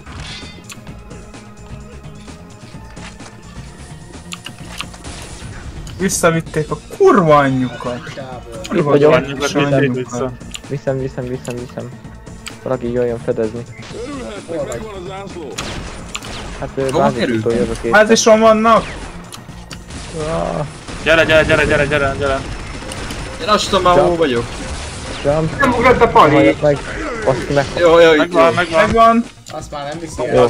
Visszavitték a kurva anyjukat. Itt vagyok, Annyikat vitték vissza. viszem, viszem, viszem, viszem. Valaki jöjjön fedezni. Örülhetnek, megvan a zászló! Hát ő Hova bázisítól került? jövök én. Bázison vannak? Ah, Gyere, gyere, gyere, gyere, gyere, gyere. Én azt tudom már, hol vagyok. jump, Nem ugrott a pali. majd meg, azt meg, Jó, jó, itt Megvan, jó. megvan. Megvan. Azt már nem viszi jó. el.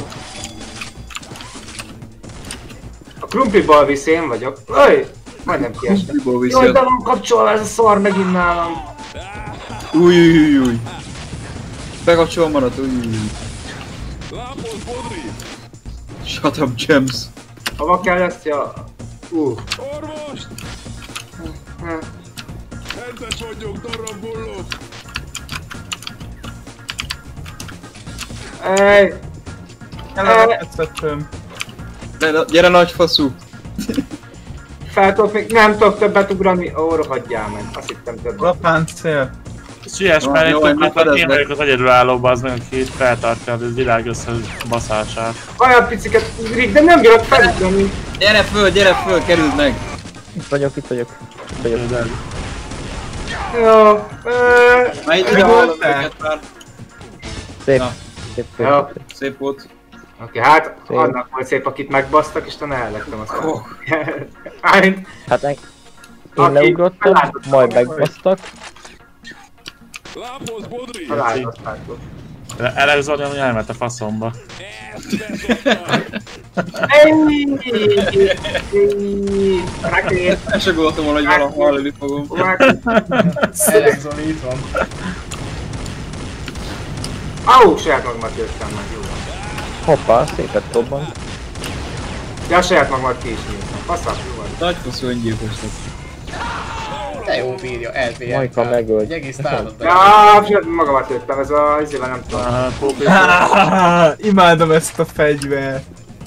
A krumpliból visz, én vagyok. Öj! Majdnem kiestem. Krumpliból viszi. Jaj, be van kapcsolva ez a szar megint nálam. Új, új, új, új. Bekapcsolva maradt, új, új, új. Lápos Bodri! Shut up, James. Hova kellett? Ja... Uh. Orvost! Hentes vagyok, darabolok! Ej! Elvettettem. De, gyere nagy faszú. Fel tudok még... Nem tudok többet ugrani. Ó, rohadjál meg. Azt hittem többet. Lapáncél. Siess, Jó, mert jó, itt én hát fedezlek. én vagyok az egyedülálló bazd meg, aki itt feltartja a világ összebaszását. Olyan piciket ugrik, de nem bírok felugrani. Gyere föl, gyere föl, kerüld meg. Itt vagyok, itt vagyok. Itt vagyok. Jó. Ö, Már itt ide hallom őket már. Szép, Na. szép, szép, Ja. szép. Szép volt. Oké, hát Szép. annak volt szép, akit megbasztak, és te ellettem azt. Oh. Ájnt. Hát meg... Én Aki leugrottam, felálltottam, majd vagy? megbasztak. Lápos Bodri! Felálltottátok. Elek Zoli, hogy elment a faszomba. Ezt beszoptad! Rakét! Nem se gondoltam volna, hogy valahol hallani fogom. Elek Zoli itt van. Au, saját magamat jöttem meg, jó. Hoppá, szépet dobban. Ja, saját magamat ki is nyíltam. Faszak, jó vagy. Nagy faszú öngyilkos lett. De jó bírja, el bé em. Majka megölt. Egy egész támadott be. Ja, saját magamat jöttem, ez a... izével nem tudom. Ah, Pópi. Ah, imádom ezt a fegyvert.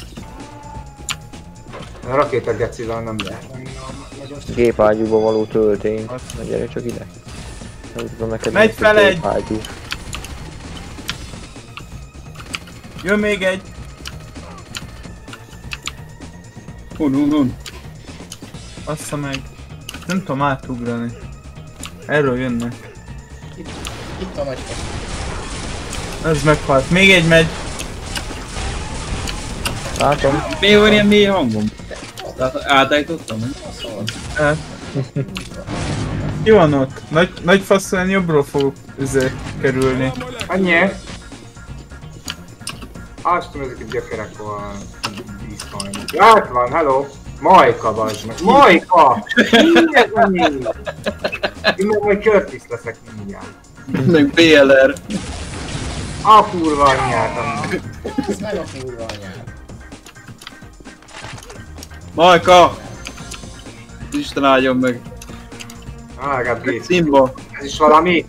A rakéta gecivel nem lehet. Gépágyúba való töltény. Na gyere csak ide. Nem tudom neked Megy mi fel a egy. gépágyú. Jön még egy. Hun, hun, hun. Bassza meg. Nem tudom átugrani. Erről jönnek. Itt a nagy fasz. Ez meghalt. Még egy megy. Látom. Miért van ilyen mély hangom? Tehát átállítottam, nem? Hát. Ki van ott? Nagy, nagy faszolán jobbról fogok üzé kerülni. Annyi? Azt tudom, ezek a gyökerek van. Bizony. Hát van, hello! Majka, bazd meg. Majka! Mi ez a mi? Én meg majd Curtis leszek mindjárt. Meg bé el er. A kurva anyját, amúgy. Ez meg a kurva anyád. Majka! Isten áldjon meg. Ah, legalább gép. Simba. Ez is valami?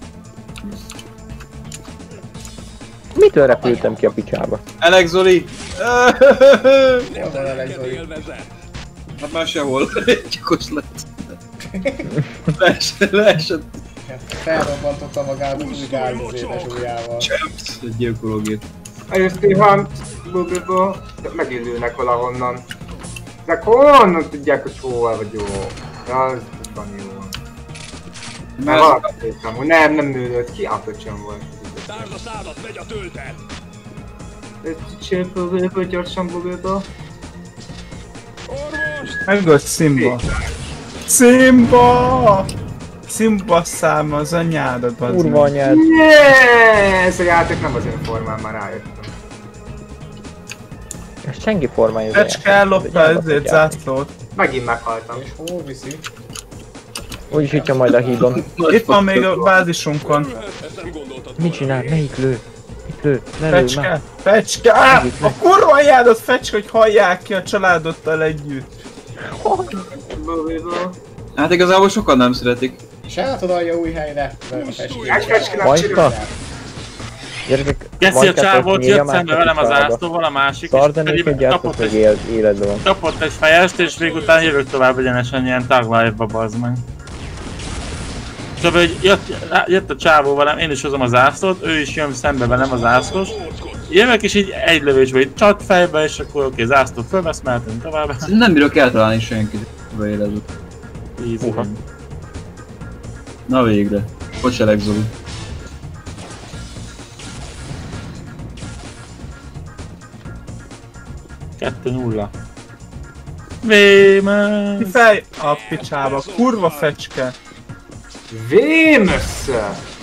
Mitől repültem ki a picsába? Alex Zoli! Hol van Alex Zoli? Hát már sehol. Gyakos lett. Leesett, leesett. Felrobbantotta magát az új gázizétes ujjával. Cseps! Egy gyilkológép. Először van, Google-ból, megindulnak valahonnan. De honnan tudják, hogy hol vagyok? Ja, ez van jó. Már valakat hittem, hogy nem, nem nőtt ki, átöcsön volt. Tárd a szádat, megy a töltet! Ez csépőből, gyorsan Google-ból. Megölt Simba. Simba! Simba száma az anyádat, bazd meg. Kurva anyád. Yeah! Ez a játék nem az én formán, már rájöttem. Ez senki formája az Fecske ellopta ezért zászlót. Megint meghaltam. És hol viszi? Úgyis itt majd a hídon. Itt van még a bázisunkon. Ezt nem gondoltad. Mit csinál? Melyik lő? Mit lő? Ne lő Fecske! már. Fecske! Á! A kurva anyádat, Fecske, hogy hallják ki a családottal együtt. Google-ból. Hát igazából sokan nem szeretik. És átadalja új helyre. A festmény. Egy fecskének Majka? csinálom. Gyerekek, Geszi a Majkát csávót, nyírja jött már szembe velem az picsába. ászlóval, a másik, és Szardenék, pedig hogy játszott, kapott hogy egy, él, életben van. kapott egy fejest, és még utána jövök tovább egyenesen ilyen tag life-ba, bazd meg. Szóval, hogy jött, jött a csávó velem, én is hozom az ászlót, ő is jön szembe velem az ászlós. Jövök és így egy lövésbe így csat fejbe, és akkor oké, zászlót fölvesz, mehetünk tovább. Nem bírok eltalálni senkit a életet. Easy. Na végre. Bocs, Alex Zoli. kettő nulla. Vémes! Ki fej a picsába, kurva Fecske. Vémsz!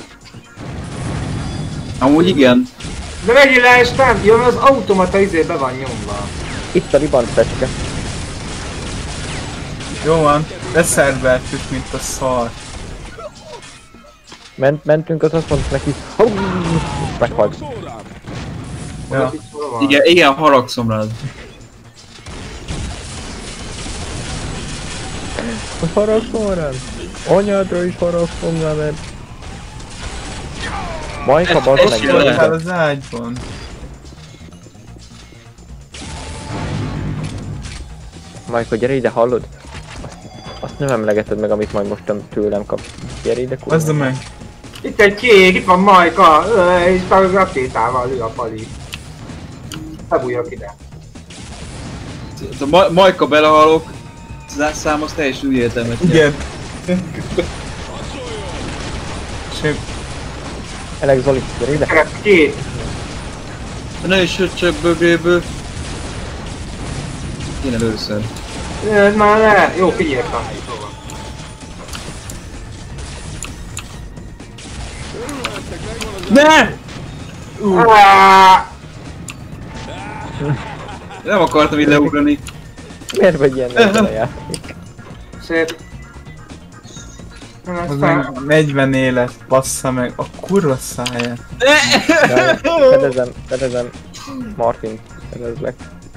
Amúgy igen. De megint leestem! Jó, az automata izé be van nyomva. Itt a ribant Fecske. Jó van, leszervertük, mint a szar. Ment, mentünk, az azt mondta neki, hú, meghalt. Ja. Igen, igen, haragszom rád. Hogy haragszom rád? Anyádra is haragszom rád. Majka, Ez- bazd ez meg. jön le. Voltál az ágyban. Majka, gyere ide, hallod? Azt, azt nem emlegeted meg, amit majd mostan tőlem kap. Gyere ide, kurva. Hozd meg. Itt egy kék, itt van Majka, ö, és a rakétával lő a pali. Bebújjak ide. A Ma- Majka belehalok, szám az teljesen új értelmet. Igen. És Alex Zoli, gyere ide. Keret két. Ne is jött csak bögréből. Kéne először. Jön már le! Jó, kinyírtam. Ne! Ah! Nem akartam ide ugrani. Miért vagy ilyen nehezen a játék? Szép. Na, az ezt meg fel- negyven élet, bassza meg a kurva száját. Jaj, Fedezem, fedezem. Martin, fedezlek.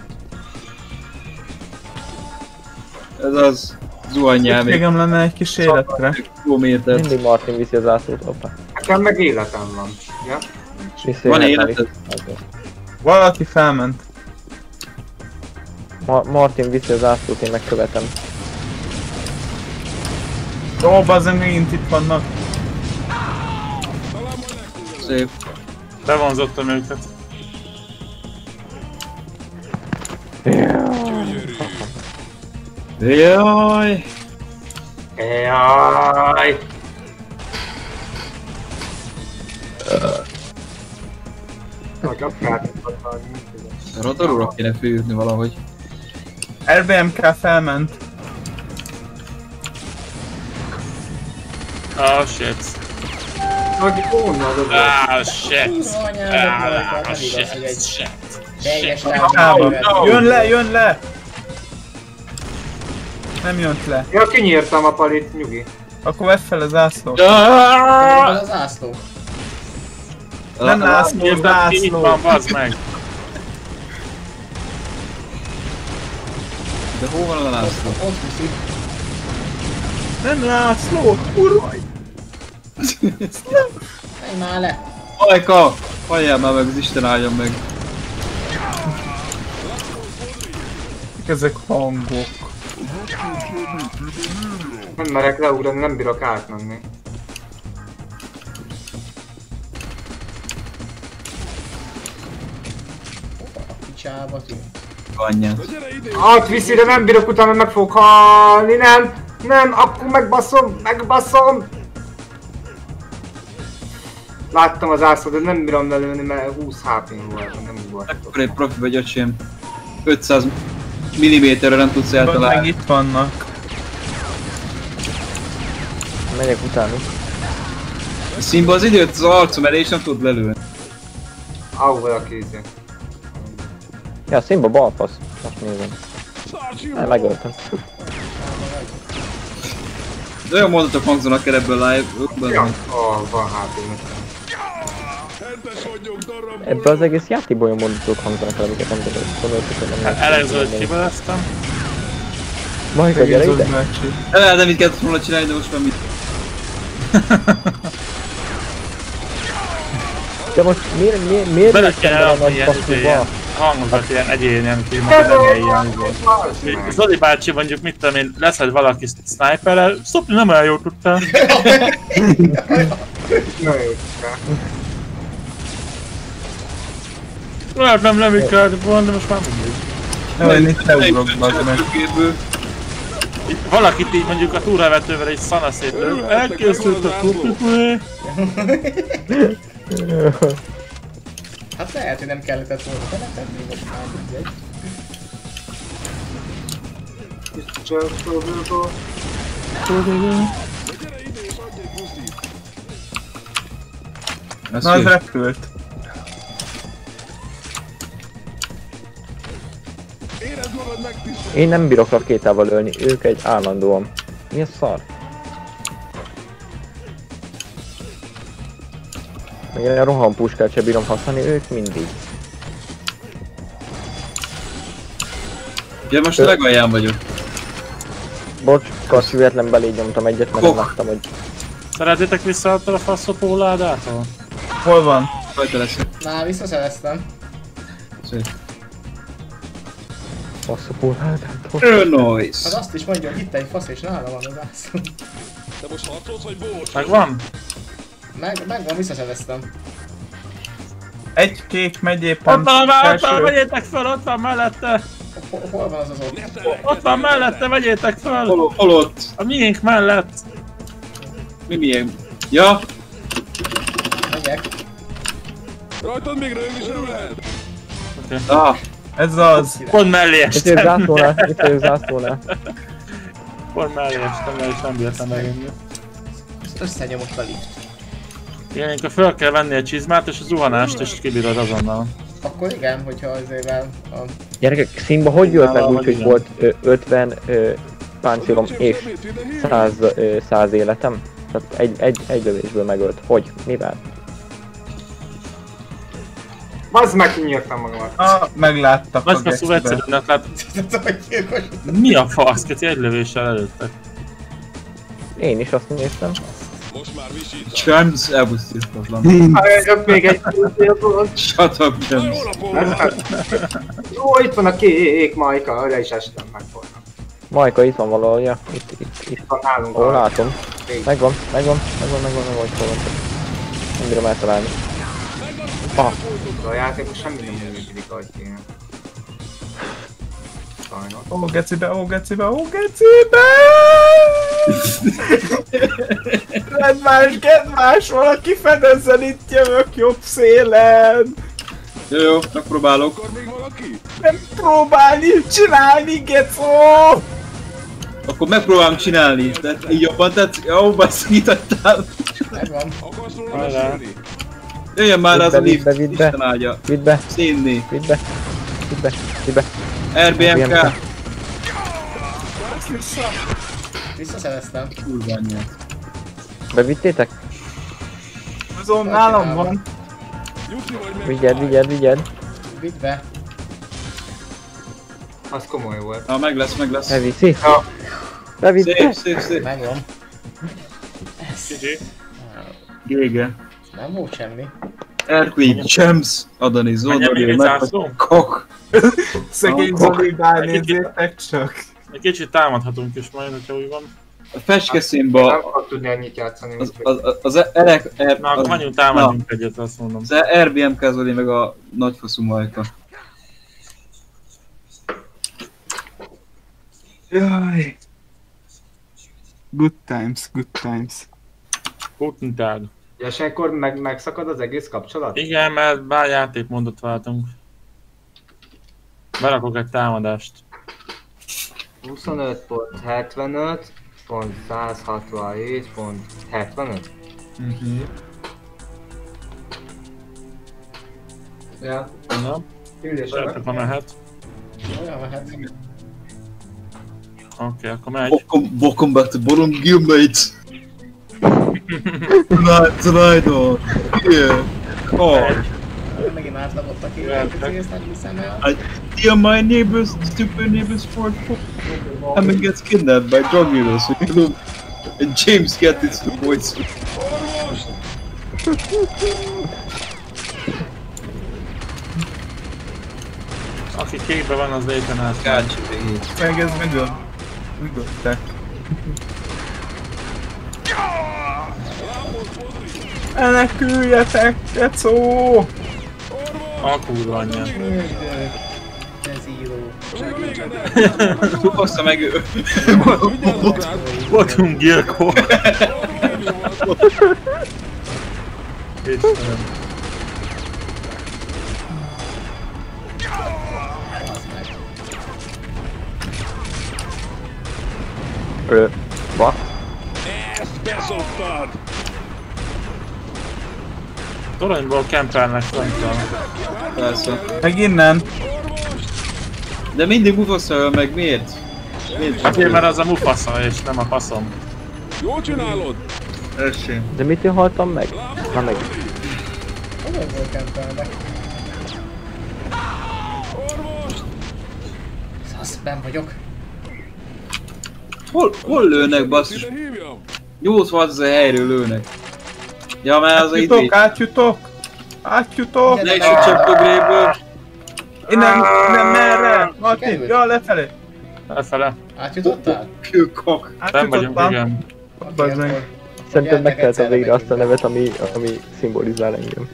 Ez az zuhanyjál még. Végem lenne egy kis életre. Jó métert. Mindig Martin viszi az ászlót, hoppá. Nekem meg életem van. Ja? Viszi Van életem életed? is. Azért. Valaki felment. Ma Martin viszi az ászlót, én megkövetem. Ó, bazzeg, megint itt vannak. Szép. Bevonzottam őket. Jaj! Jaj! Csak kell. A rotorúra kéne főjutni valahogy. er bé em ká felment. Oh shit. Aki kóna az az. Ah shit. Kurva anyádat, Majka, Ah nem igaz, hogy egy shit. teljes Ában. távol. Jön le, jön le! Nem jött le. Ja, kinyírtam a palit, nyugi. Akkor vedd fel az zászlót. Ez az ászló. Nem lászló, Itt zászló. van, bazd meg. De hol van a László? Ott viszi. Nem lászló, kurva! Menj már le. Majka! Halljál már meg, az Isten álljon meg. Ezek hangok. Nem merek leugrani, nem bírok átmenni. Picsába tűnt. Anyját. Átviszi, de nem bírok, utána meg fogok halni, nem! Nem, akkor megbaszom, megbaszom! Láttam az ászlót, de nem bírom lelőni, mert húsz há pé volt, nem úgy volt. Akkor egy profi vagy, öcsém. ötszáz milliméterre nem tudsz Meg eltalálni. itt vannak. Megyek utánuk. A színba az időt az arcom elé és nem tud lelőni. Áú, valaki ízé. Ja, Simba balfasz. Most nézem. Nem, megöltem. De olyan mondatok hangzanak el ebből live. Ja, oh, van há pé nekem. Ebben az egész játékban olyan mondatok hangzanak el, amiket nem tudod. Gondoltuk, hogy nem Előző, hogy kibeleztem. Majka, gyere ide! El, nem mit kellett volna csinálni, de most már mit? De most miért, miért, miért Bele néztem kell bele a rakni nagy ilyen, passzúba? ilyen hangokat, ilyen egyéni, amit így mondta, nem ilyen volt. Zoli bácsi mondjuk, mit tudom én, leszed valaki sniperrel, szopni nem olyan jól tudtál. Na jó, Lehet nem nem így kellett volna, de most már mindig. Jaj, én itt leugrok, bazd meg. Itt valakit így mondjuk a túravetővel egy szanaszét lő. Elkészült a kupipé. Hát lehet, hogy nem kellett volna beletenni, most már mindegy. Ez Na, az jó. repült. Én nem bírok rakétával ölni, ők egy állandóan. Mi a szar? Meg én a rohampuskát sem bírom használni, ők mindig. Ugye most a legalján vagyok. Bocs, karsz véletlen beléd nyomtam egyet, mert nem Kok. láttam, hogy... Szeretnétek vissza attól a faszopó ládától? Hol van? Rajta lesz. Na, visszaszereztem. Szép. Passzapó hátától. Ö, Hát nice. azt is mondja, hogy itt egy fasz és nála van az ászló. Megvan? Meg, megvan, visszaszereztem. Egy kék megy éppen. Ott van, már ott van, első. vegyétek fel, ott van mellette! Hol, hol van az az ott? Ott van mellette, vegyétek fel! Hol, hol ott? A miénk mellett! Mi milyen? Ja? Megyek. Rajtad még rögni sem lehet. Ah, Ez az. Pont mellé Itt vagyok estem! zászlónál, itt vagyok zászlónál. Pont mellé estem, mert is nem bírtam megjönni. Ezt összenyomott a lift. Igen, akkor fel kell venni a csizmát és a zuhanást, és kibírod azonnal. Akkor igen, hogyha azért a... Gyerekek, Simba hogy jött meg Nálad úgy, hogy igen. volt ö, ötven ö, páncélom és száz, ö, száz életem? Tehát egy, egy, egy lövésből megölt. Hogy? Mivel? Bazd meg, kinyírtam magamat. Ah, megláttak a Nagy faszú gecibe. egyszerűnek, hát Hogy gyilkos. mi a fasz, keci egy lövéssel előttek. Én is azt néztem. Most már visít. James elpusztítatlan. Jött még egy kultélból. Shut up, James. Jó napot! Ó, itt van a kék Majka, le is estem meg volna. Majka itt van valahol, ja. Itt, itt, itt. Van nálunk Ó, a... látom. Megvan, megvan, megvan, megvan, megvan, hogy hol van. Nem bírom eltalálni. Ah, A játékos semmi nem működik, ahogy kéne. Sajnos. Ó, gecibe, ó, gecibe, ó, gecibe! Kedvás, kedvás, valaki fedezzen, itt jövök jobb szélen! Jó, jó, megpróbálok. Akar még valaki? Nem próbálni, csinálni, gecó! Akkor megpróbálom csinálni, de így jobban tetszik. Ó, beszakítottál. Megvan. Akarsz róla mesélni? Jöjjön már Vidd az be, a vidd lift, be, vidd be. Isten áldja. Vidd be, Színni. vidd be, vidd be, vidd be. er bé em ká. Visszaszereztem. Kurva anyját. Bevittétek? Azon nálam van. Jutni vagy meg? Vigyed, vigyed, vigyed. Vidd be. Az komoly volt. Na, meg lesz, meg lesz. Beviszi? Ja. Bevitte? Szép, szép, szép. Megvan. Kicsi. Gége. Nem volt semmi. Erqueen, Champs, Adani, Menjen Zodori, még egy meg zászló? Kok. Szegény Zoli, bárnézzétek csak. Egy kicsit támadhatunk is majd, hogyha úgy van. A fecskeszínba Nem fog tudni ennyit játszani. az, az, az, az erek, er, Na, akkor az, menjünk támadjunk egyet, azt mondom. az er bé em ká Zoli meg a nagyfaszú Majka. Jaj. Good times, good times. Guten Tag. És akkor meg, megszakad az egész kapcsolat? Igen, mert bár játékmódot váltunk. Berakok egy támadást. huszonöt pont hetvenöt pont száz hatvanhét pont hetvenöt. Mhm. Ja, Na, küldésre. szeretek, ha mehet. Olyan mehet. Oké, akkor megy. Welcome, welcome back to Bottom Gear, mates. Tonight, tonight, oh. Yeah. Oh. Megint átlagott a két Jöttek. ezt nem hiszem el. I, yeah, my neighbors, stupid neighbors, Ford Hammond gets kidnapped by drug dealers, you know, and James gets it to the boys. Aki kékben van, az lépjen át. Kácsi, végét. Meg ez megöl. Megöltek. Meneküljetek, gecó! A kurva anyját. Ez író. Hozta meg ő. Voltunk gyilkol. Istenem. Ö, va? Beszoptad! Toronyból kempelnek föntal. Persze. Meg innen. De mindig Mufasa öl meg, miért? Miért? Azért, mert az a Mufasa és nem a faszom. Jól csinálod? Össé. De mitől haltam meg? Na meg. Honnan volt kempelnek? Szasz, benn vagyok. Hol, hol lőnek, basszus? Ide hívjam? nyolcvan az a helyről lőnek. Ja, már az a idő. Átjutok, átjutok! Átjutok! Ne is a csaptogréből. Innen, innen merre? Martin, Sikerült? ja, lefele. Lefele. Átjutottál? Kőkok. Nem vagyunk, Átjutottam. igen. Bazd meg. Szerintem Gyertek megtaláltam egyszerre végre azt a megyünk. nevet, ami, ami szimbolizál engem.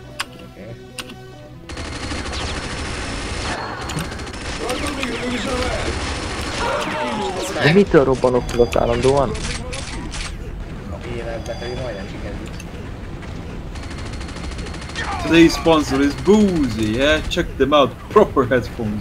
De mitől robbanok tudott állandóan? A életbe pedig majdnem sikerült. Today's sponsor is Boozy, yeah? Check them out. Proper headphones.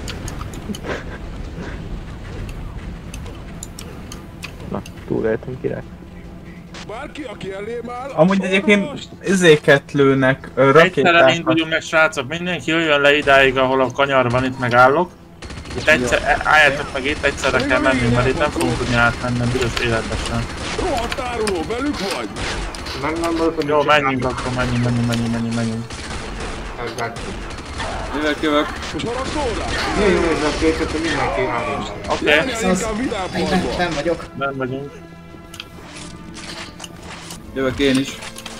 Na, túléltem király. Bárki, aki elém áll... Amúgy egyébként izéket lőnek, ö, Egyszerre rakétákat. induljunk meg, srácok, mindenki jöjjön le idáig, ahol a kanyar van, itt megállok. Itt egyszer, álljátok meg itt, egyszerre kell mennünk, mert itt nem fogunk tudni átmenni, büdös életbe sem. Rohadt áruló, velük vagy? Nem, nem volt, hogy Jó, nincs menjünk akkor, menjünk, menjünk, menjünk, menjünk, menjünk. egy- Jövök, jövök. Most haragszol rá? Jó, jó, ez a két, hogy mindenki álljon. Oké, Járjál Szasz. inkább vidám Benn, parkba. benn vagyok. nem vagyunk. Jövök én is.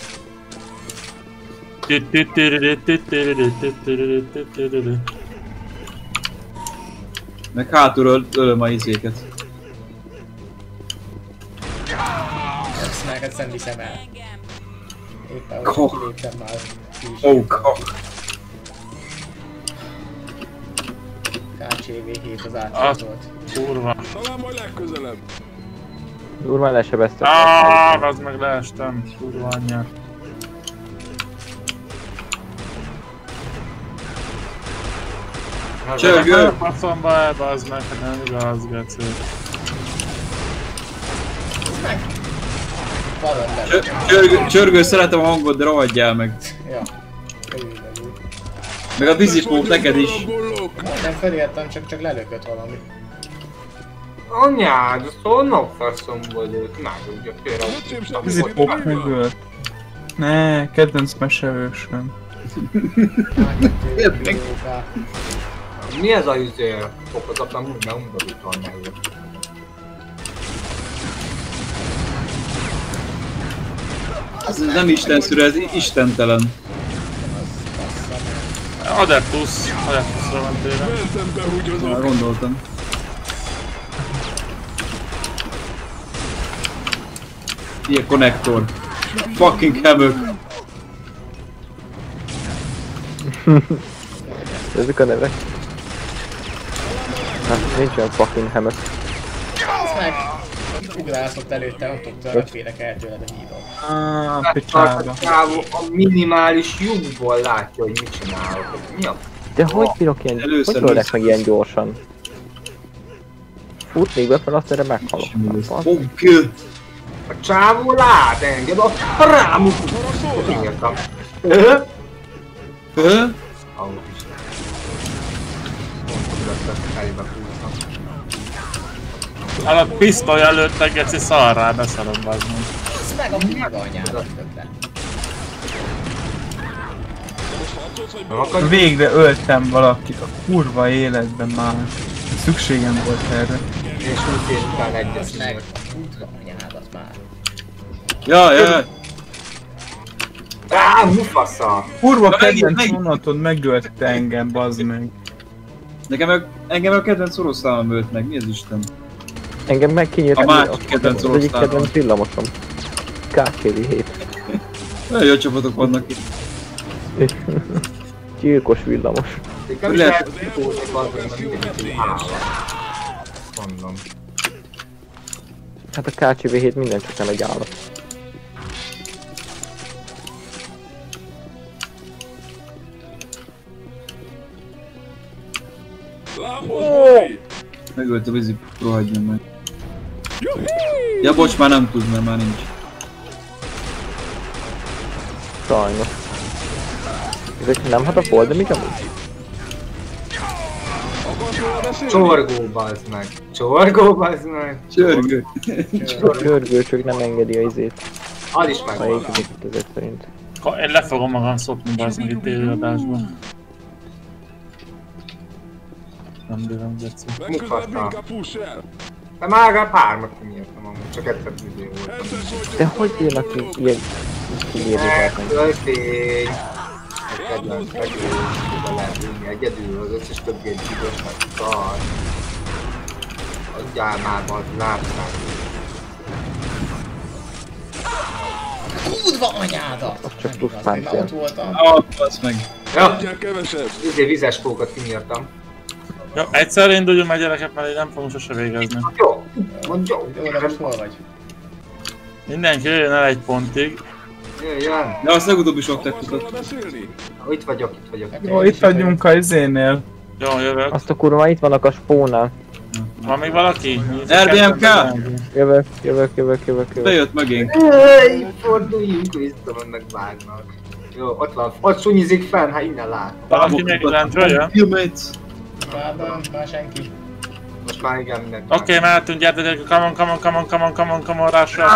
Meg hátulról ölöm a izéket. Ezt neked nem viszem el. Éppen Koh. hogy kiléptem már. Ki is. Oh, kok. ká cé vé hét az Azt. átjátolt. Kurva. Talán majd legközelebb. Durván lesebeztem. Aaaa, az meg leestem. Kurva anyját. Csörgő! Faszomba el, bazd meg, hát nem igaz, geci. Padon be. Csör- Csörgő, csörgő, szeretem a hangod, de rohadjál meg. Ja. Örülök, örülök. Meg a vizipók neked is. Nem felértem, csak, csak lelökött valami. Anyád, azt honnan faszomból lőtt? Na, ugye például... Vizipók mögött. Ne, kedvenc mesevősöm. Mi ez a izé? Fokozatlan úgy, mert undorít van meg. Ez nem istenszűrő, ez istentelen. Adeptus, Adeptusra van tőle. Már gondoltam. Ilyen konnektor. Fucking hammock. Ezek a nevek. Hát nincs olyan fucking hammock. Ez meg! Ugrálszott előtte, nem tudta, hogy félek el tőled a hívom. Ah, A picsába. csávó a minimális lyukból látja, hogy mit csinálok. Mi a... De hogy bírok ilyen, Először hogy ölnek vissza- meg ilyen gyorsan? Futnék be fel, azt erre meghalok. Hát, Oh, kill. A csávó lát engem, a rámuk... Hogy írtam? Ö? Ö? Ahol is. Pont elébe húztam. Alatt pisztoly előtte, geci, szarrá, beszarod, bazd meg. Ez meg a híva anyádat többre. Nem akar... Végre öltem valakit a kurva életben már. Szükségem volt erre. És húsz év után Ez egyeztünk. meg a híva anyádat már. Jaj, jaj. Á, mufasza! Kurva Na, kedvenc megint- vonatod megölte engem, bazd meg. Nekem meg, engem a kedvenc oroszlámom ölt meg, mi az Isten? engem meg kinyírt A másik kedvenc az egyik oroszlán. kedvenc villamosom. ká ká vé hét. Nagyon jó csapatok vannak itt. Gyilkos villamos. Nem is Lehet- lehet, hogy kitózni valami, mert mindenki állat. Mondom. Hát a ká ká vé hét minden csak nem egy állat. Megölt a vízi, rohadjon meg. Ja bocs, már nem tud, mert már nincs. Sajnos. Ezek nem hat a fold, de mit amúgy? Csorgó, bazd meg. Csorgó, bazd meg. Csörgő. A Csörgő csak nem engedi a izét. Az is Ha megvan. épített ezek szerint. Ha én le fogom magam szopni, bazd meg itt élőadásban. Nem bírom, geci. Mufasza. De már a pármat kinyírtam amúgy, csak egyszer tűzé voltam. De hogy írnak ki ilyen kinyírni Meg, meg? töltény. A kedvenc fekvő, oda lehet ülni egyedül, az összes többi egy tilos meg szar. Adjál már, bazd, láttál. Kurva anyádat! Az csak Nem plusz igaz, én már páncél. ott voltam. Ah, basz meg. Ja, kevesebb. ezért vizes pókat kinyírtam. Jó, egyszer induljunk meg gyerekek, mert én nem fogom sose végezni. Jó, mondj jó. Jó, de most hol vagy? Mindenki jöjjön el egy pontig. Jöjjön. De azt legutóbb is ott tettetek. Itt vagyok, itt vagyok. Jó, itt vagyunk a izénél. Jó, jövök. Azt a kurva itt vannak a spónál. Van még valaki? er bé em ká! Jövök, jövök, jövök, jövök, jövök. Bejött mögénk. Ej, forduljunk vissza, meg vágnak. Jó, ott van, ott sunyizik fenn, hát innen lát. Valaki még lentről jön? Filmmates. Már, már senki. Most már igen, mindenki. Oké, okay, mehetünk, gyertek, gyertek, come on, come on, come on, come on, come on, come on, rush, rush.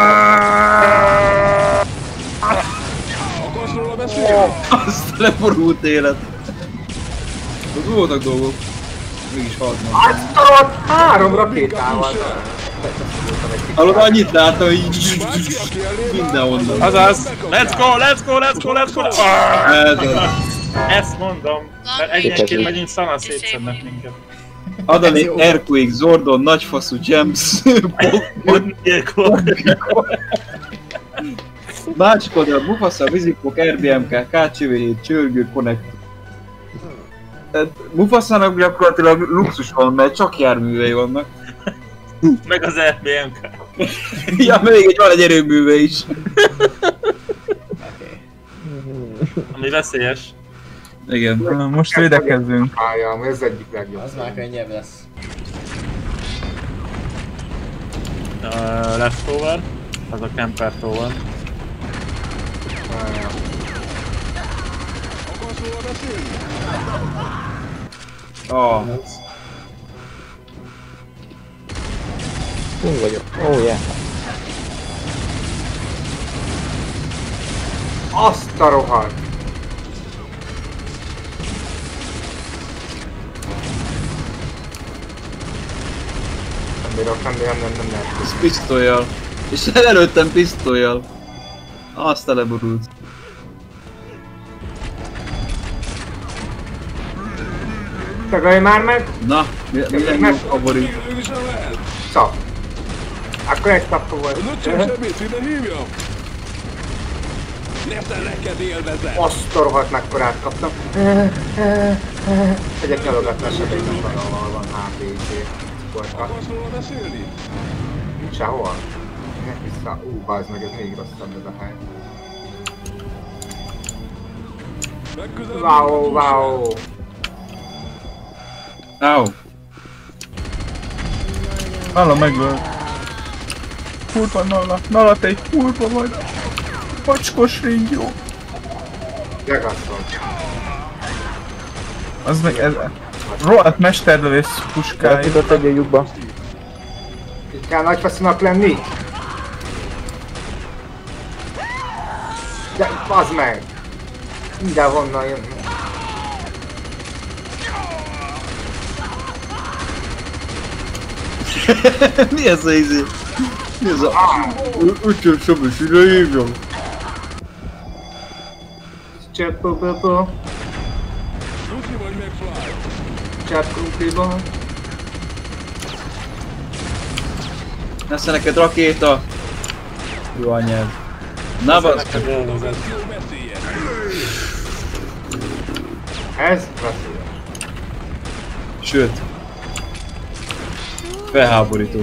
Akarsz róla beszélni? Azt leborult élet. Ott voltak dolgok. Mégis halt meg. Azt tudod, három rakétával. Hallod, annyit láttam, hogy így mindenhonnan. Azaz, let's go, let's go, let's go, let's go! Ah! Ez az. Ezt mondom, mert egyenként megyünk szana szétszednek minket. Adani, Earthquake, Zordon, nagyfaszú Gems, Mácskodra, Mufasa, Vizipok, er bé em ká, ká cé vé hét, Csörgő, Connect. Mufaszának gyakorlatilag luxus van, mert csak járművei vannak. Meg az er bé em ká. Ja, még egy van egy erőműve is. Ami veszélyes. Igen. Most védekezzünk. Álljam, ez egyik legjobb. Az már könnyebb lesz. Uh, leftover. Az a camper tower. Álljam. Ah, Hol vagyok? Oh yeah. Azt a rohadt! Nem bírok, nem bírok, nem, nem, nem. ez pisztolyjal. És előttem pisztolyjal. Azt teleborult. Tagadj már meg! Na, mi, mi legjobb favorit? Szap. Akkor egy szapka volt. Az öcsém sebész, ide hívjam! Neteleked élvezet! Azt a rohadt mekkorát kaptam. Egyet nyalogatni a sebélyben valahol van há pé izé. Sportka. Akarsz róla beszélni? Nincs sehol. Nek vissza. Ú, bazd meg, ez még rosszabb ez a hely. Legközelebb Wow, wow. Au. Nala megöl. Kurva Nala. Nala, te egy kurva vagy. Pacskos ringyó. Legasszol. Az meg ez... Rohadt mesterlövész puskája. Eltudott egy a lyukba. Itt kell nagyfaszinak lenni? De bazd meg! Mindenhonnan jön. Mi ez a izé? Mi ez a... Öcsém sebész, ide hívjam. Csöppöpöpö. Lucy vagy McFly? Cseppkrumpliba. Lesz neked rakéta. Jó anyád. Na baszd. Jó messzéje! Ez veszélyes. Sőt. Felháborító.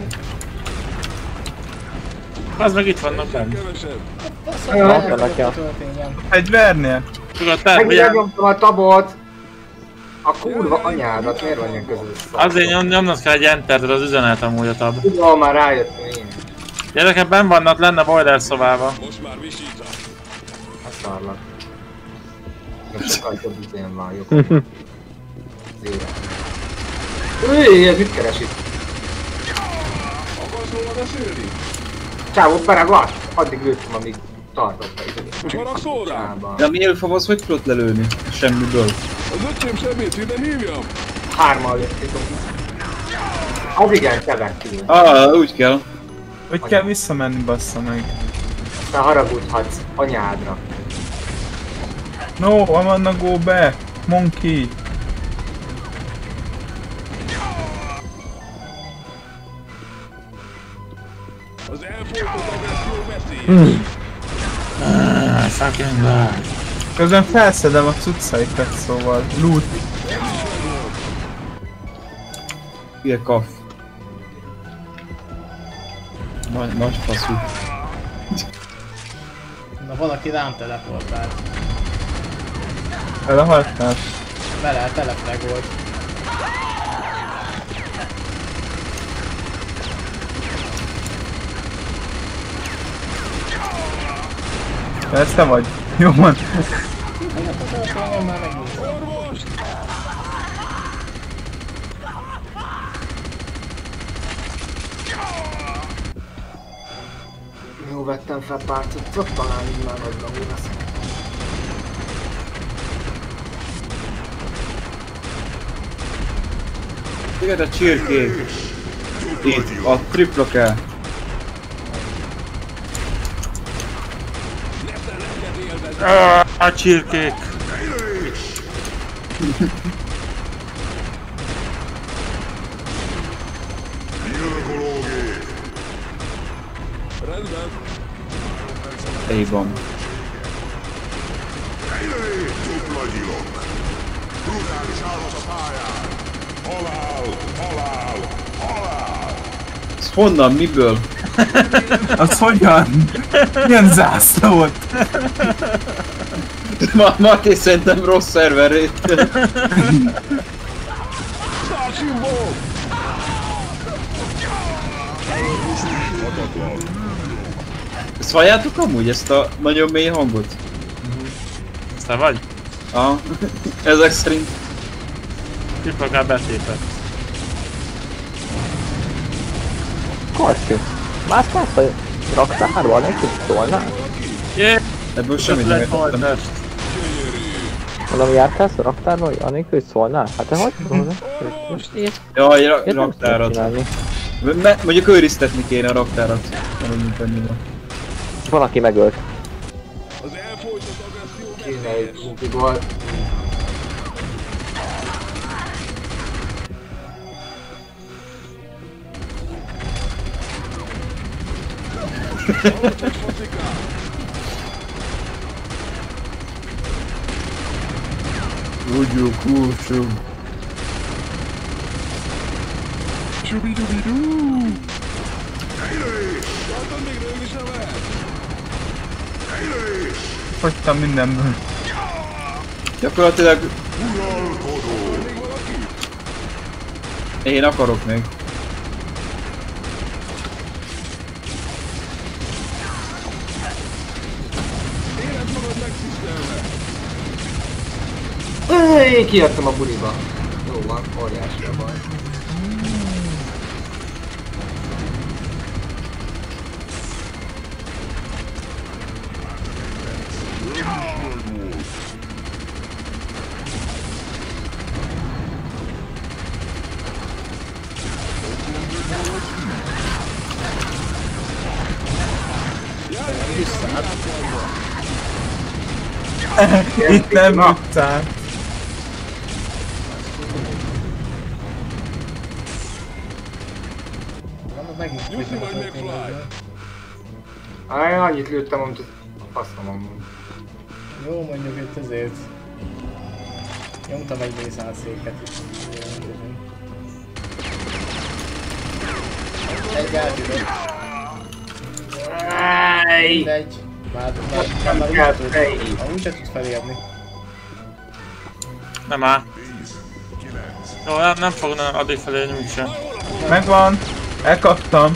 Az meg itt vannak benne. Kevesebb! Van nekem. Fegyvernél? Tudod, te, Meg ugye, megnyomtam a tabot! A kurva anyádat, miért van ilyen közös szar? azért nyom, nyomnod kell egy entert, az üzenet amúgy a tab. Tudom, már rájöttem én. Gyerekek benn vannak lenne boiler szobában. Most már visítasz! A szarlak. Nem sokkal több üzén van, jobb. Zére. Üj, ez mit keres itt? Akarsz róla beszélni? Csávó beragadt! Addig lőttem, amíg tartott egy Haragszol rám? csában. De a mérőfavasz hogy tudott lelőni? Semmiből. Az öcsém sebész, ide hívjam! Hármal jöttétok. Az igen, kevekül. Ah, úgy kell. Hogy kell visszamenni, bassza meg. Te haragudhatsz anyádra. No, I wanna go back. Monkey. Az elfolytott agresszió veszélyes! Ah, fucking god. Közben felszedem a cuccaikat, szóval loot. Ilyen kaff. Nagy, nagy faszú. Na valaki rám teleportált. Elehaltál? Bele, telefrag volt. Ez te vagy. Jó van. Én már megnézem. Orvos! Jó vettem fel pár cuccot, talán így már nagyban mi lesz. Jöhet a csirkék. Itt, a tripla kell. Ah, a csirkék. Rendben! A-ban. Ez honnan, miből? Az hogyan? Milyen zászlót? Ma Máté szerintem rossz szerverét. Ezt halljátok amúgy, ezt a nagyon mély hangot? Ezt te vagy? Aha. Ezek szerint. Tipakál betépett. Karcsi. Más más a raktárban, nekik szólnál? Jé! Ebből semmit nem értettem. Mondom, járkálsz a raktárban, hogy anélkül, hogy szólnál? Hát te hogy szólnál? Most ilyet, Jaj, ra ilyet nem tudod raktárat. csinálni. Me mondjuk őriztetni kéne a raktárat. Nem úgy tenni van. Valaki megölt. Kéne egy multiból. Úgy kúsú. Shooby-dooby-doo! Hejlő! Látod még rögni is neve? Hejlő! Fogytam mindenből. Gyakorlatilag Uralkodó! Még valaki? én akarok még. Éred magad megszisztelve! Én kijöttem a buliba. Jó van, óriási a baj. Itt nem utcán. Megint Jussi vagy McFly? Aj, annyit lőttem, amit a faszom amúgy. Jó, mondjuk itt azért. Nyomtam egy mészárszéket is. Egy átjövök. Mindegy. Már, már, már, már kell úgy tud, fejni. amúgy se tud felérni. Nem áll. Jó, nem, nem fognak addig felé úgysem. Megvan. Elkaptam.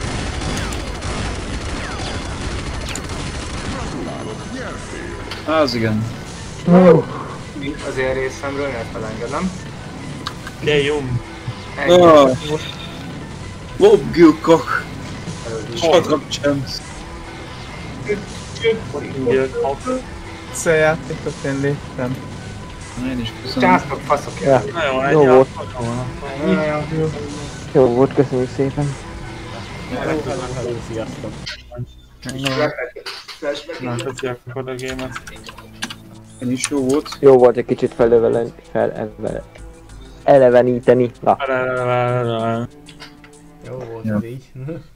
Az igen. Azért részemről ne felengedem. Léjum. Ah. Lobgyilkok. Sadrak champs. Visszajátékot én léptem. Én is köszönöm. Császtok faszok Ja. el. Na jó, egy Jó volt. volt. Jó volt, köszönjük szépen. Hello, hello, hello, sziasztok. Na, köszi akkor a gémet. Én is jó volt. Jó volt egy kicsit felövelen, fel, eleveníteni. Na. Ra, ra, ra, ra, ra. Jó volt Ja. ez így.